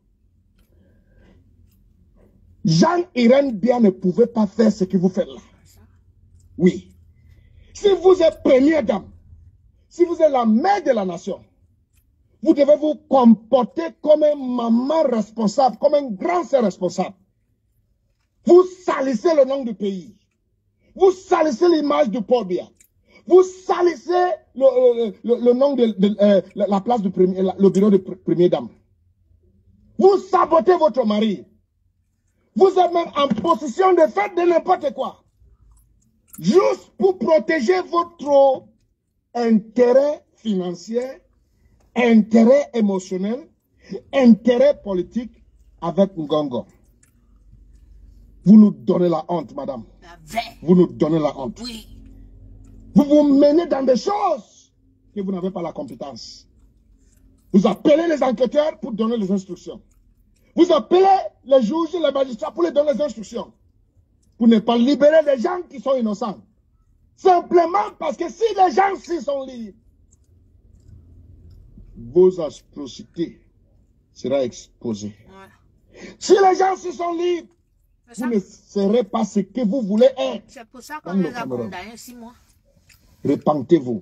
Jean-Irène Bia ne pouvait pas faire ce que vous faites là. Oui. Si vous êtes première dame, si vous êtes la mère de la nation, vous devez vous comporter comme un maman responsable, comme un grand sœur responsable. Vous salissez le nom du pays. Vous salissez l'image du port Bia. Vous salissez le, le, le nom de, de euh, la place du premier, le bureau de pr première dame. Vous sabotez votre mari. Vous êtes même en position de faire de n'importe quoi. Juste pour protéger votre intérêt financier, intérêt émotionnel, intérêt politique avec Ngongo. Vous nous donnez la honte, madame. La vraie. Vous nous donnez la honte. Oui. Vous vous menez dans des choses que vous n'avez pas la compétence. Vous appelez les enquêteurs pour donner les instructions. Vous appelez les juges et les magistrats pour les donner les instructions. Pour ne pas libérer les gens qui sont innocents. Simplement parce que si les gens-ci sont libres, vos atrocités seront exposées. Ouais. Si les gens-ci sont libres, vous ne serez pas ce que vous voulez être. C'est pour ça qu'on les a condamnés six mois. Repentez-vous.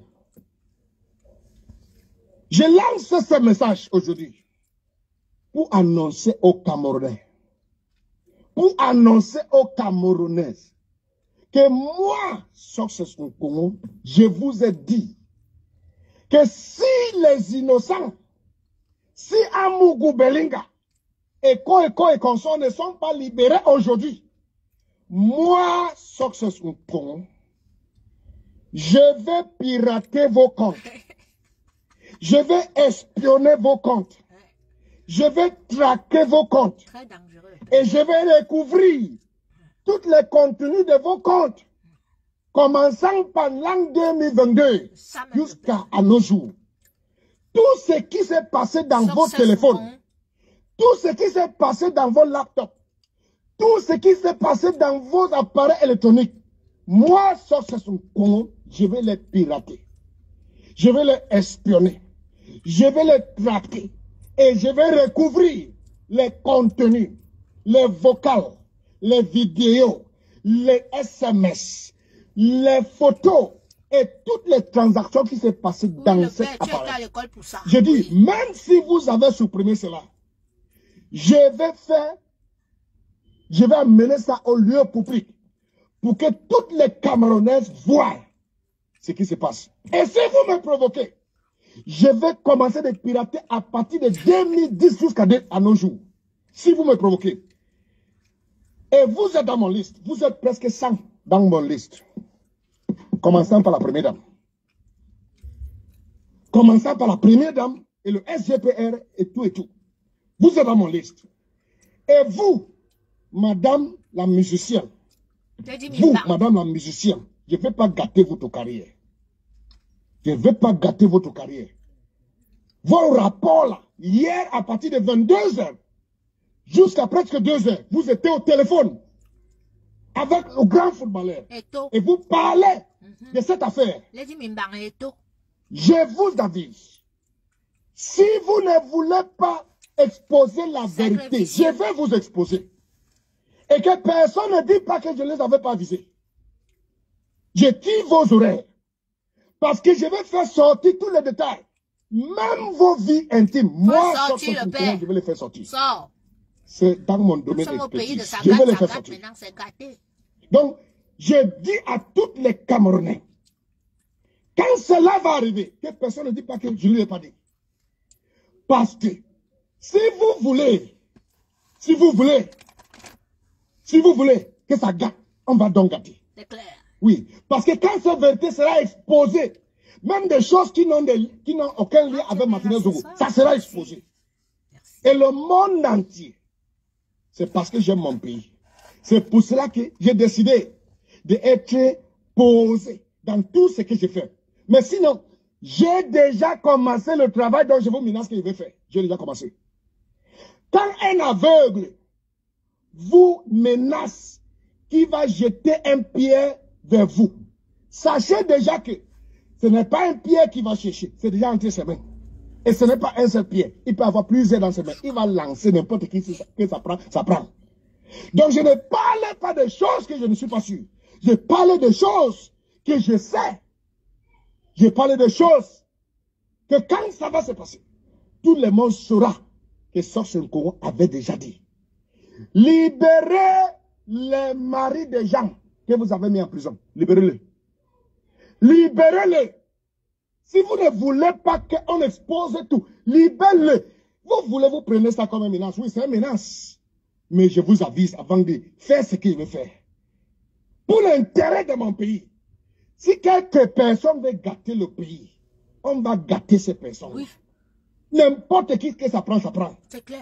Je lance ce message aujourd'hui pour annoncer aux Camerounais, pour annoncer aux Camerounaises que moi, Success Nkongo, je vous ai dit que si les innocents, si Amougou Belinga, Eko, Eko et consorts ne sont pas libérés aujourd'hui, moi, Success Nkongo, je vais pirater vos comptes. Je vais espionner vos comptes. Je vais traquer vos comptes. Très dangereux. Et je vais découvrir tous les contenus de vos comptes, commençant par l'an deux mille vingt-deux jusqu'à nos jours. Tout ce qui s'est passé dans Sauf vos téléphones, bon. tout ce qui s'est passé dans vos laptops, tout ce qui s'est passé dans vos appareils électroniques, moi, Success Nkongo, je vais les pirater. Je vais les espionner. Je vais les traquer. Et je vais recouvrir les contenus, les vocals, les vidéos, les S M S, les photos et toutes les transactions qui s'est passées Oui, dans le cet père, tu es à appareil. l'école pour ça. Je dis, Oui. même si vous avez supprimé cela, je vais faire, je vais amener ça au lieu public pour que toutes les Camerounaises voient ce qui se passe. Et si vous me provoquez, je vais commencer de pirater à partir de deux mille dix jusqu'à nos jours. Si vous me provoquez. Et vous êtes dans mon liste. Vous êtes presque cent dans mon liste. Commençant par la première dame. Commençant par la première dame et le S G P R et tout et tout. Vous êtes dans mon liste. Et vous, madame la musicienne. Vous, madame la musicienne, je ne vais pas gâter votre carrière. Je ne vais pas gâter votre carrière. Vos rapports là, hier à partir de vingt-deux heures, jusqu'à presque deux heures, vous étiez au téléphone avec le grand footballeur. Eto. Et vous parlez Mm-hmm. de cette affaire. Les Mimbang Eto. Je vous avise, si vous ne voulez pas exposer la vérité, je vais vous exposer. Et que personne ne dit pas que je ne les avais pas avisés. Je tire vos oreilles. Parce que je vais faire sortir tous les détails. Même vos vies intimes. Faut Moi, sortir le père. je vais les faire sortir. Sors. C'est dans mon Nous domaine sommes au pays de d'expertise. Je vais les Sagat, faire Sagat, sortir. maintenant c'est gâté. Donc, je dis à toutes les Camerounais, quand cela va arriver, que personne ne dit pas que je ne lui ai pas dit. Parce que, si vous voulez, si vous voulez, si vous voulez que ça gâte, on va donc gâter. C'est clair. Oui, parce que quand cette vérité sera exposée, même des choses qui n'ont aucun lien avec Martinez Zogo, ça sera exposé. Et le monde entier, c'est parce que j'aime mon pays. C'est pour cela que j'ai décidé d'être posé dans tout ce que je fais. Mais sinon, j'ai déjà commencé le travail dont je vous menace que je vais faire. J'ai déjà commencé. Quand un aveugle vous menace qui va jeter un pied vers vous, sachez déjà que ce n'est pas un pied qui va chercher, c'est déjà entre ses mains. Et ce n'est pas un seul pied. Il peut avoir plusieurs dans ses mains. Il va lancer n'importe qui, que ça prend, ça prend. Donc je ne parle pas de choses que je ne suis pas sûr. Je parle de choses que je sais. Je parle de choses que quand ça va se passer, tout le monde saura que Success Nkongo avait déjà dit. Libérez les maris des gens que vous avez mis en prison. Libérez-les. Libérez-les. Si vous ne voulez pas qu'on expose tout, libérez-les. Vous voulez vous prenez ça comme une menace. Oui, c'est une menace. Mais je vous avise avant de faire ce qu'il veut faire. Pour l'intérêt de mon pays. Si quelques personnes veulent gâter le pays, on va gâter ces personnes. Oui. N'importe qui que ça prend, ça prend. C'est clair.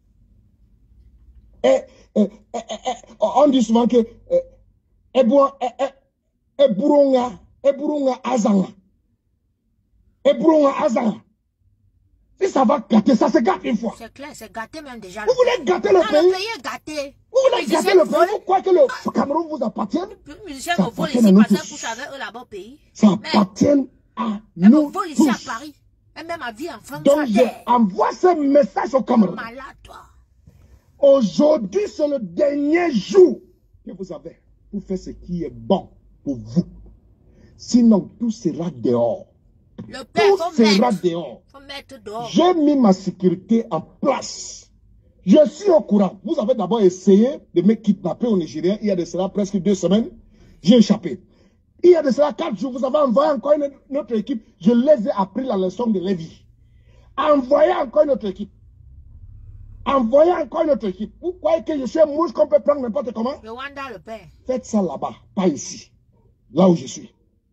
Et, et, et, et, et on dit souvent que Ebouronga Ebrunga Azanga. Ebrunga Azanga. Si ça va gâter, ça se gâte une fois. C'est clair, c'est gâté même déjà. Vous voulez gâter le non, pays? Le pays est gâté. Vous voulez gâter le pays? Vous croyez que le Cameroun vous appartient? Les musiciens me volent ici parce que couche avec eux là-bas au pays. Ça appartient à nous. Ils me volent ici tous. à Paris. Et même à vie en France. Donc j'envoie ce message au Cameroun. Malade, toi. Aujourd'hui, c'est le dernier jour que vous avez pour faire ce qui est bon pour vous. Sinon, tout sera dehors. Le père, tout sera mettre. dehors. Faut mettre dehors. J'ai mis ma sécurité en place. Je suis au courant. Vous avez d'abord essayé de me kidnapper au Nigeria. Il y a de cela presque deux semaines. J'ai échappé. Il y a de cela quatre jours. Vous avez envoyé encore une, notre équipe. Je les ai appris la leçon de Lévi. Envoyez encore notre équipe. Envoyez encore notre équipe. Vous croyez que je suis un mouche qu'on peut prendre n'importe comment? Le Rwanda, le père. Faites ça là-bas, pas ici. Là où je suis.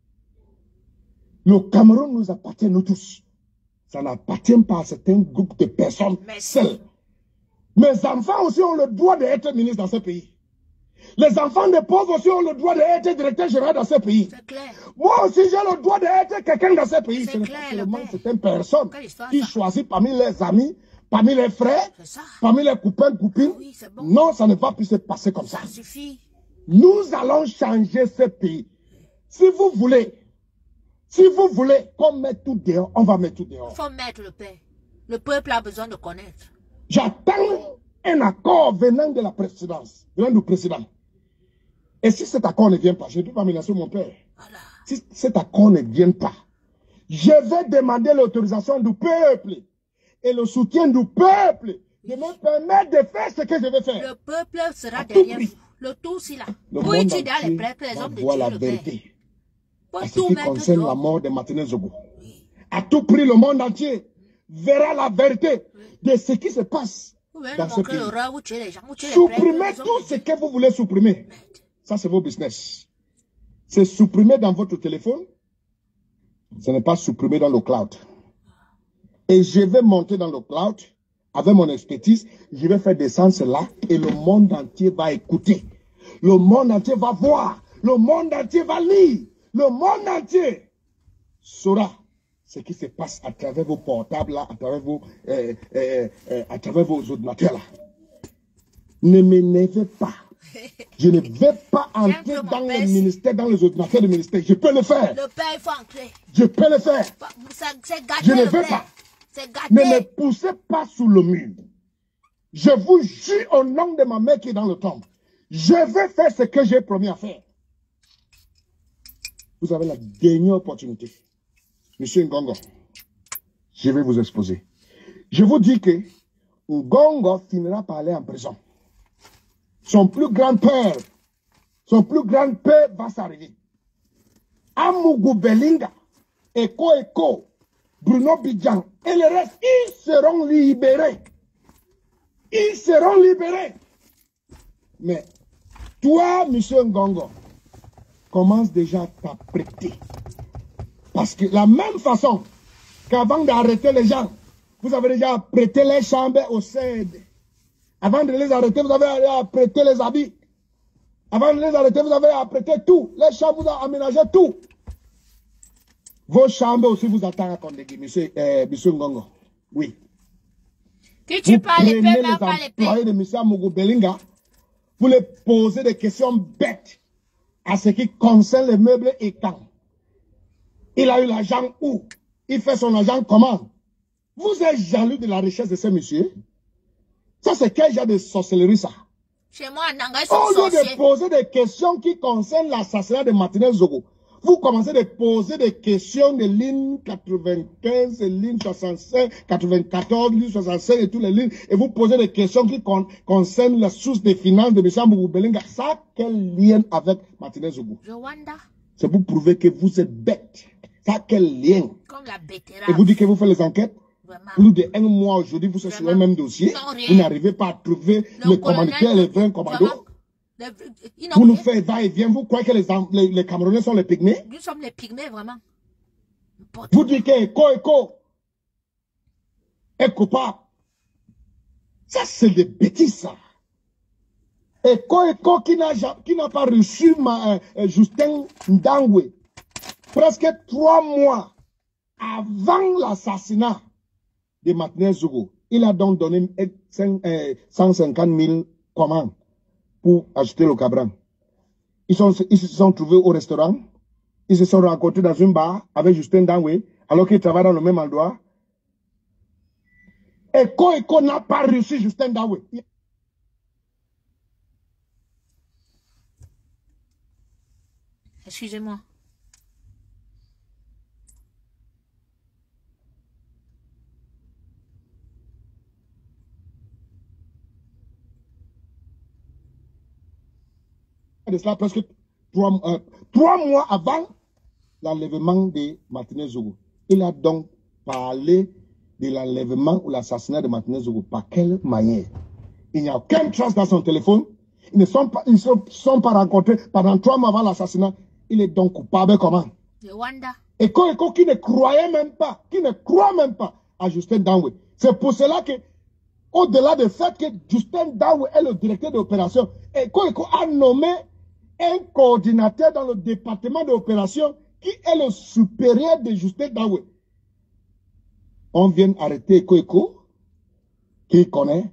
Le Cameroun nous appartient, nous tous. Ça n'appartient pas à certains groupes de personnes seules. Mes enfants aussi ont le droit d'être ministres dans ce pays. Les enfants des pauvres aussi ont le droit d'être directeur général dans ce pays. C'est clair. Moi aussi, j'ai le droit d'être quelqu'un dans ce pays. Ce n'est clair, pas seulement le certaines personnes histoire, qui ça. choisissent parmi les amis, parmi les frères, ça. parmi les copains, copines. Ah oui, c'est bon. Non, ça ne va plus se passer comme ça. Ça suffit. Nous allons changer ce pays. Si vous voulez, si vous voulez qu'on mette tout dehors, on va mettre tout dehors. Il faut mettre le père. Le peuple a besoin de connaître. J'attends un accord venant de la présidence, venant du président. Et si cet accord ne vient pas, je ne peux pas menacer mon père. Voilà. Si cet accord ne vient pas, je vais demander l'autorisation du peuple et le soutien du peuple de me permettre de faire ce que je vais faire. Le peuple sera À tout derrière prix. vous. Le tout, c'est là. Le Pour monde étudier entier les peuples, les va hommes de voir Dieu, la le père. vérité Pour à ce tout qui mettre concerne la dehors. mort de Martinez Zogo. À tout prix, le monde entier verra la vérité de ce qui se passe Vous voulez dans ce montrer pays. l'horreur, vous tuez les gens, vous tuez les prêtres, Supprimez les hommes tout de ce Dieu. que vous voulez supprimer. Ça, c'est vos business. C'est supprimé dans votre téléphone. Ce n'est pas supprimé dans le cloud. Et je vais monter dans le cloud avec mon expertise. Je vais faire descendre cela et le monde entier va écouter. Le monde entier va voir. Le monde entier va lire. Le monde entier saura ce qui se passe à travers vos portables, là, à travers vos, euh, euh, euh, à travers vos ordinateurs. Là. Ne m'énervez pas. Je ne vais pas entrer dans le ministère, dans les ordinateurs du ministère. Je peux le faire. Le père, il faut entrer. Je peux le faire. C'est gâté, Je ne le veux père. pas. C'est Ne me gâté. poussez pas sous le mur. Je vous jure au nom de ma mère qui est dans le tombe. Je vais faire ce que j'ai promis à faire. Vous avez la dernière opportunité. Monsieur Ngongo, je vais vous exposer. Je vous dis que Ngongo finira par aller en prison. Son plus grand-père, son plus grand-père va s'arriver. Amougou Belinga, Eko Eko, Bruno Bidjan et le reste, ils seront libérés. Ils seront libérés. Mais toi, monsieur Ngongo, commence déjà à t'apprêter. Parce que la même façon qu'avant d'arrêter les gens, vous avez déjà prêté les chambres au C E D. Avant de les arrêter, vous avez apprêté les habits. Avant de les arrêter, vous avez apprêté tout. Les chambres, vous avez aménagé tout. Vos chambres aussi vous attendent à Kondegui, monsieur, euh, monsieur Ngongo. Oui. Qui tu Vous parles les prenez paix, les mais pas les paix. employés de monsieur Amougou Belinga, vous les posez des questions bêtes à ce qui concerne les meubles et quand. Il a eu l'argent où? Il fait son argent comment? Vous êtes jaloux de la richesse de ce monsieur? Ça, c'est quel genre de sorcellerie, ça? Chez moi, en Nanga, ils sont Au lieu de sorciers. poser des questions qui concernent l'assassinat de Martinez Zogo, vous commencez à poser des questions de ligne quatre-vingt-quinze, ligne soixante-cinq, quatre-vingt-quatorze, ligne soixante-cinq et toutes les lignes, et vous posez des questions qui con concernent la source des finances de M. Amougou Belinga. Ça a quel lien avec Martinez Zogo? Rwanda, C'est pour prouver que vous êtes bête. Ça a quel lien? comme la Et betterave. vous dites que vous faites les enquêtes? Vraiment. Plus de un mois aujourd'hui, vous êtes sur le Vraiment. même dossier. Non, rien. Vous n'arrivez pas à trouver Le les colonel, commanditaires, les vrais commandos. vraiment, le- ils n'ont Vous nous rien. faites va-et-vient. Vous croyez que les, les, les Camerounais sont les pygmées? Nous sommes les pygmées, vraiment. N'importe Vous dites que Eko Eko est coupable. Ça, c'est des bêtises, ça. Eko Eko qui n'a ja- qui n'a pas reçu ma, euh, euh, Justin Ndangwe. presque trois mois avant l'assassinat de Martinez Zogo, il a donc donné cent cinquante mille commandes pour acheter le Cabran. Ils, sont, ils se sont trouvés au restaurant, ils se sont rencontrés dans une bar avec Justin Danwe, alors qu'ils travaillent dans le même endroit. Et Koeko n'a pas reçu Justin Danwe. Excusez-moi. De cela presque trois, euh, trois mois avant l'enlèvement de Martinez Zogo. Il a donc parlé de l'enlèvement ou l'assassinat de Martinez Zogo. Par quelle manière? Il n'y a aucune trace dans son téléphone. Ils ne sont pas, ils se sont pas rencontrés pendant trois mois avant l'assassinat. Il est donc coupable comment? De Wanda. Et Koeko qui ne croyait même pas, qui ne croit même pas à Justin Danwe. C'est pour cela que, au-delà du fait que Justin Danwe est le directeur d'opération, et Koeko a nommé un coordinateur dans le département d'opération qui est le supérieur de Justin Danwe. On vient arrêter Koeko, qui connaît,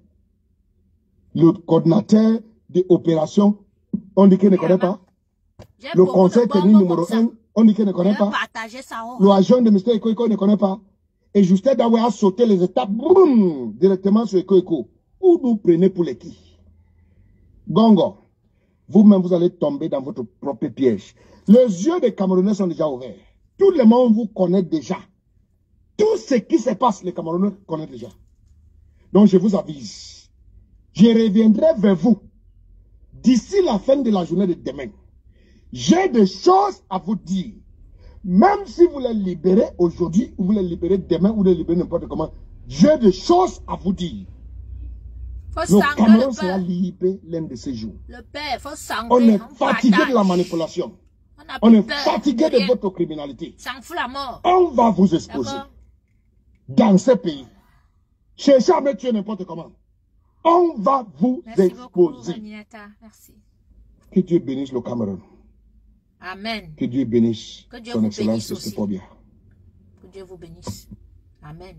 le coordinateur d'opération, on dit qu'il ne connaît pas. Le conseil technique numéro un, on dit qu'il ne connaît pas. Le agent de M. Koeko ne connaît pas. Et Justin Danwe a sauté les étapes boum, directement sur Koeko. Où nous prenez pour les qui? Gongo. Vous-même, vous allez tomber dans votre propre piège. Les yeux des Camerounais sont déjà ouverts. Tout le monde vous connaît déjà. Tout ce qui se passe, les Camerounais connaissent déjà. Donc, je vous avise. Je reviendrai vers vous d'ici la fin de la journée de demain. J'ai des choses à vous dire. Même si vous les libérez aujourd'hui, ou vous les libérez demain, ou les libérez n'importe comment, j'ai des choses à vous dire. Faut le Cameroun sera libre l'un de ces jours. Le père, faut on est fatigué de la manipulation. On, on est fatigué de, de votre criminalité. Fout la mort. On va vous exposer dans ce pays. Cherchez à me tuer n'importe comment. On va vous Merci exposer. Beaucoup, merci. Que Dieu bénisse le Cameroun. Amen. Que Dieu bénisse que Dieu son vous excellence, bénisse c'est pas bien. Que Dieu vous bénisse. Amen.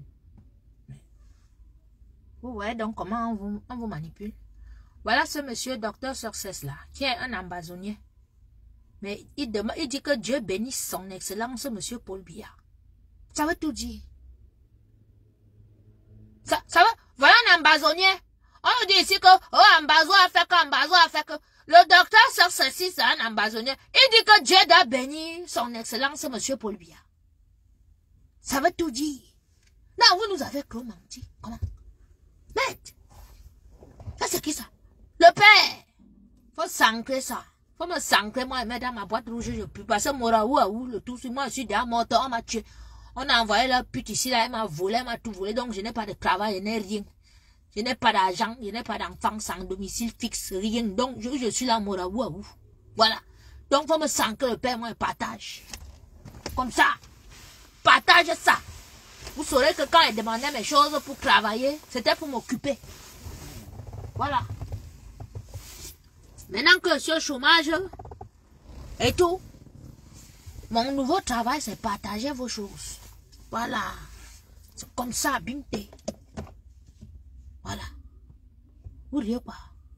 Vous voyez donc comment on vous, on vous manipule. Voilà ce monsieur docteur Success là, qui est un ambazonnier. Mais il, demande, il dit que Dieu bénisse son excellence, monsieur Paul Biya. Ça veut tout dire. Ça, ça va? Voilà un ambazonnier. On nous dit ici que, oh, Ambazo a fait que, Ambazo a fait que. Le docteur Success, c'est un ambazonnier. Il dit que Dieu doit bénir son excellence, monsieur Paul Biya. Ça veut tout dire. Non, vous nous avez cru menti. Comment? Mais, ça c'est qui ça? Le père. Faut s'ancrer ça. Faut me s'ancrer, moi, et mettre dans ma boîte rouge, je peux passer Moraou à où, le tout, moi, je suis déjà mort, on m'a tué. On a envoyé la pute ici, là, elle m'a volé, elle m'a tout volé, donc je n'ai pas de travail, je n'ai rien. Je n'ai pas d'argent, je n'ai pas d'enfant sans domicile fixe, rien. Donc, je, je suis là, Moraou à où. Voilà. Donc, faut me s'ancrer, le père, moi, et partage. Comme ça. Partage ça. Vous saurez que quand il demandait mes choses pour travailler, c'était pour m'occuper. Voilà. Maintenant que je suis au chômage et tout, mon nouveau travail, c'est partager vos choses. Voilà. C'est comme ça, Binté. Voilà. Vous riez quoi?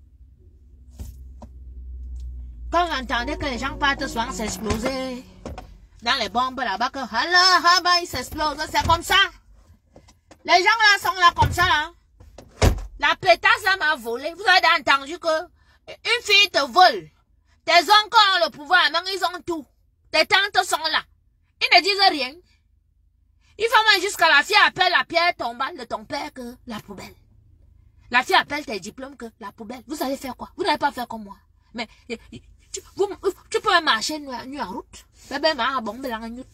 Quand vous entendez que les gens partent souvent s'exploser dans les bombes là-bas, que Allah, ah, ils s'explosent, c'est comme ça. Les gens là sont là comme ça, là. La pétasse là m'a volé. Vous avez entendu que une fille te vole. Tes oncles ont le pouvoir, mais ils ont tout. Tes tantes sont là. Ils ne disent rien. Il faut même jusqu'à la fille appelle la pierre tombale de ton père que la poubelle. La fille appelle tes diplômes que la poubelle. Vous allez faire quoi? Vous n'allez pas faire comme moi. Mais tu, vous, tu peux marcher nuit en route. Bébé m'a bombé dans la nuit.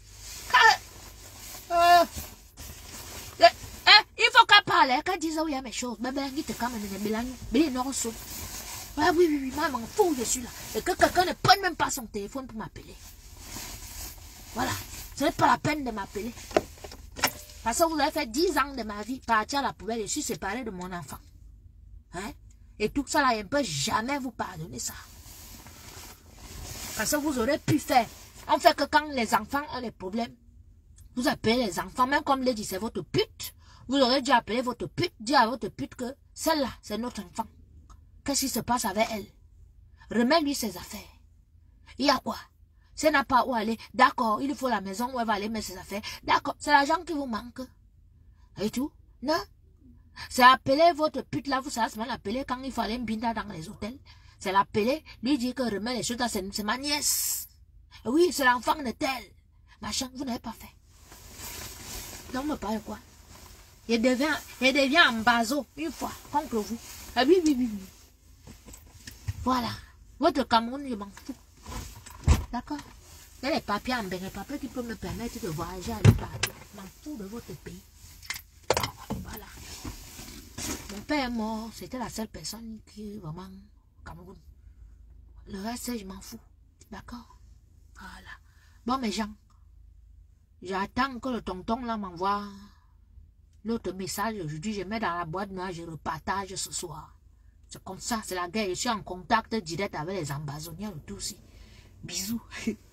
Euh, eh, il faut qu'elle parle, qu'elle dise où il y a mes choses. Bébé, il te calme, il est non, ah oui, oui, oui, moi, je m'en fous, je suis là. Et que quelqu'un ne prenne même pas son téléphone pour m'appeler. Voilà. Ce n'est pas la peine de m'appeler. Parce que vous avez fait dix ans de ma vie, partir à la poubelle, et je suis séparé de mon enfant. Hein? Et tout ça là, il ne peut jamais vous pardonner ça. Parce que vous aurez pu faire On fait que quand les enfants ont des problèmes, vous appelez les enfants, même comme les dit, c'est votre pute. Vous aurez dû appeler votre pute, dire à votre pute que celle-là, c'est notre enfant. Qu'est-ce qui se passe avec elle? Remets-lui ses affaires. Il y a quoi? Si elle n'a pas où aller, d'accord, il faut la maison où elle va aller mettre ses affaires. D'accord, c'est l'argent qui vous manque. Et tout? Non? C'est appeler votre pute là, vous savez seulement l'appeler quand il faut aller mbinda dans les hôtels. C'est l'appeler, lui dire que remet les choses là, c'est ma nièce. Oui, c'est l'enfant de tel. Machin, vous n'avez pas fait. Donc, me parle quoi? Il devient, il devient en baso une fois contre vous. Ah oui, oui, oui, oui. Voilà. Votre Cameroun, je m'en fous. D'accord? Il y a les papiers en les papiers qui peuvent me permettre de voyager à partout. Je m'en fous de votre pays. Voilà. Mon père est mort. C'était la seule personne qui est vraiment au Cameroun. Le reste, je m'en fous. D'accord? Voilà. Bon, mes gens. J'attends que le tonton là m'envoie l'autre message. Aujourd'hui, je mets dans la boîte noire, je repartage ce soir. C'est comme ça, c'est la guerre. Je suis en contact direct avec les ambazoniens et tout aussi. Bisous.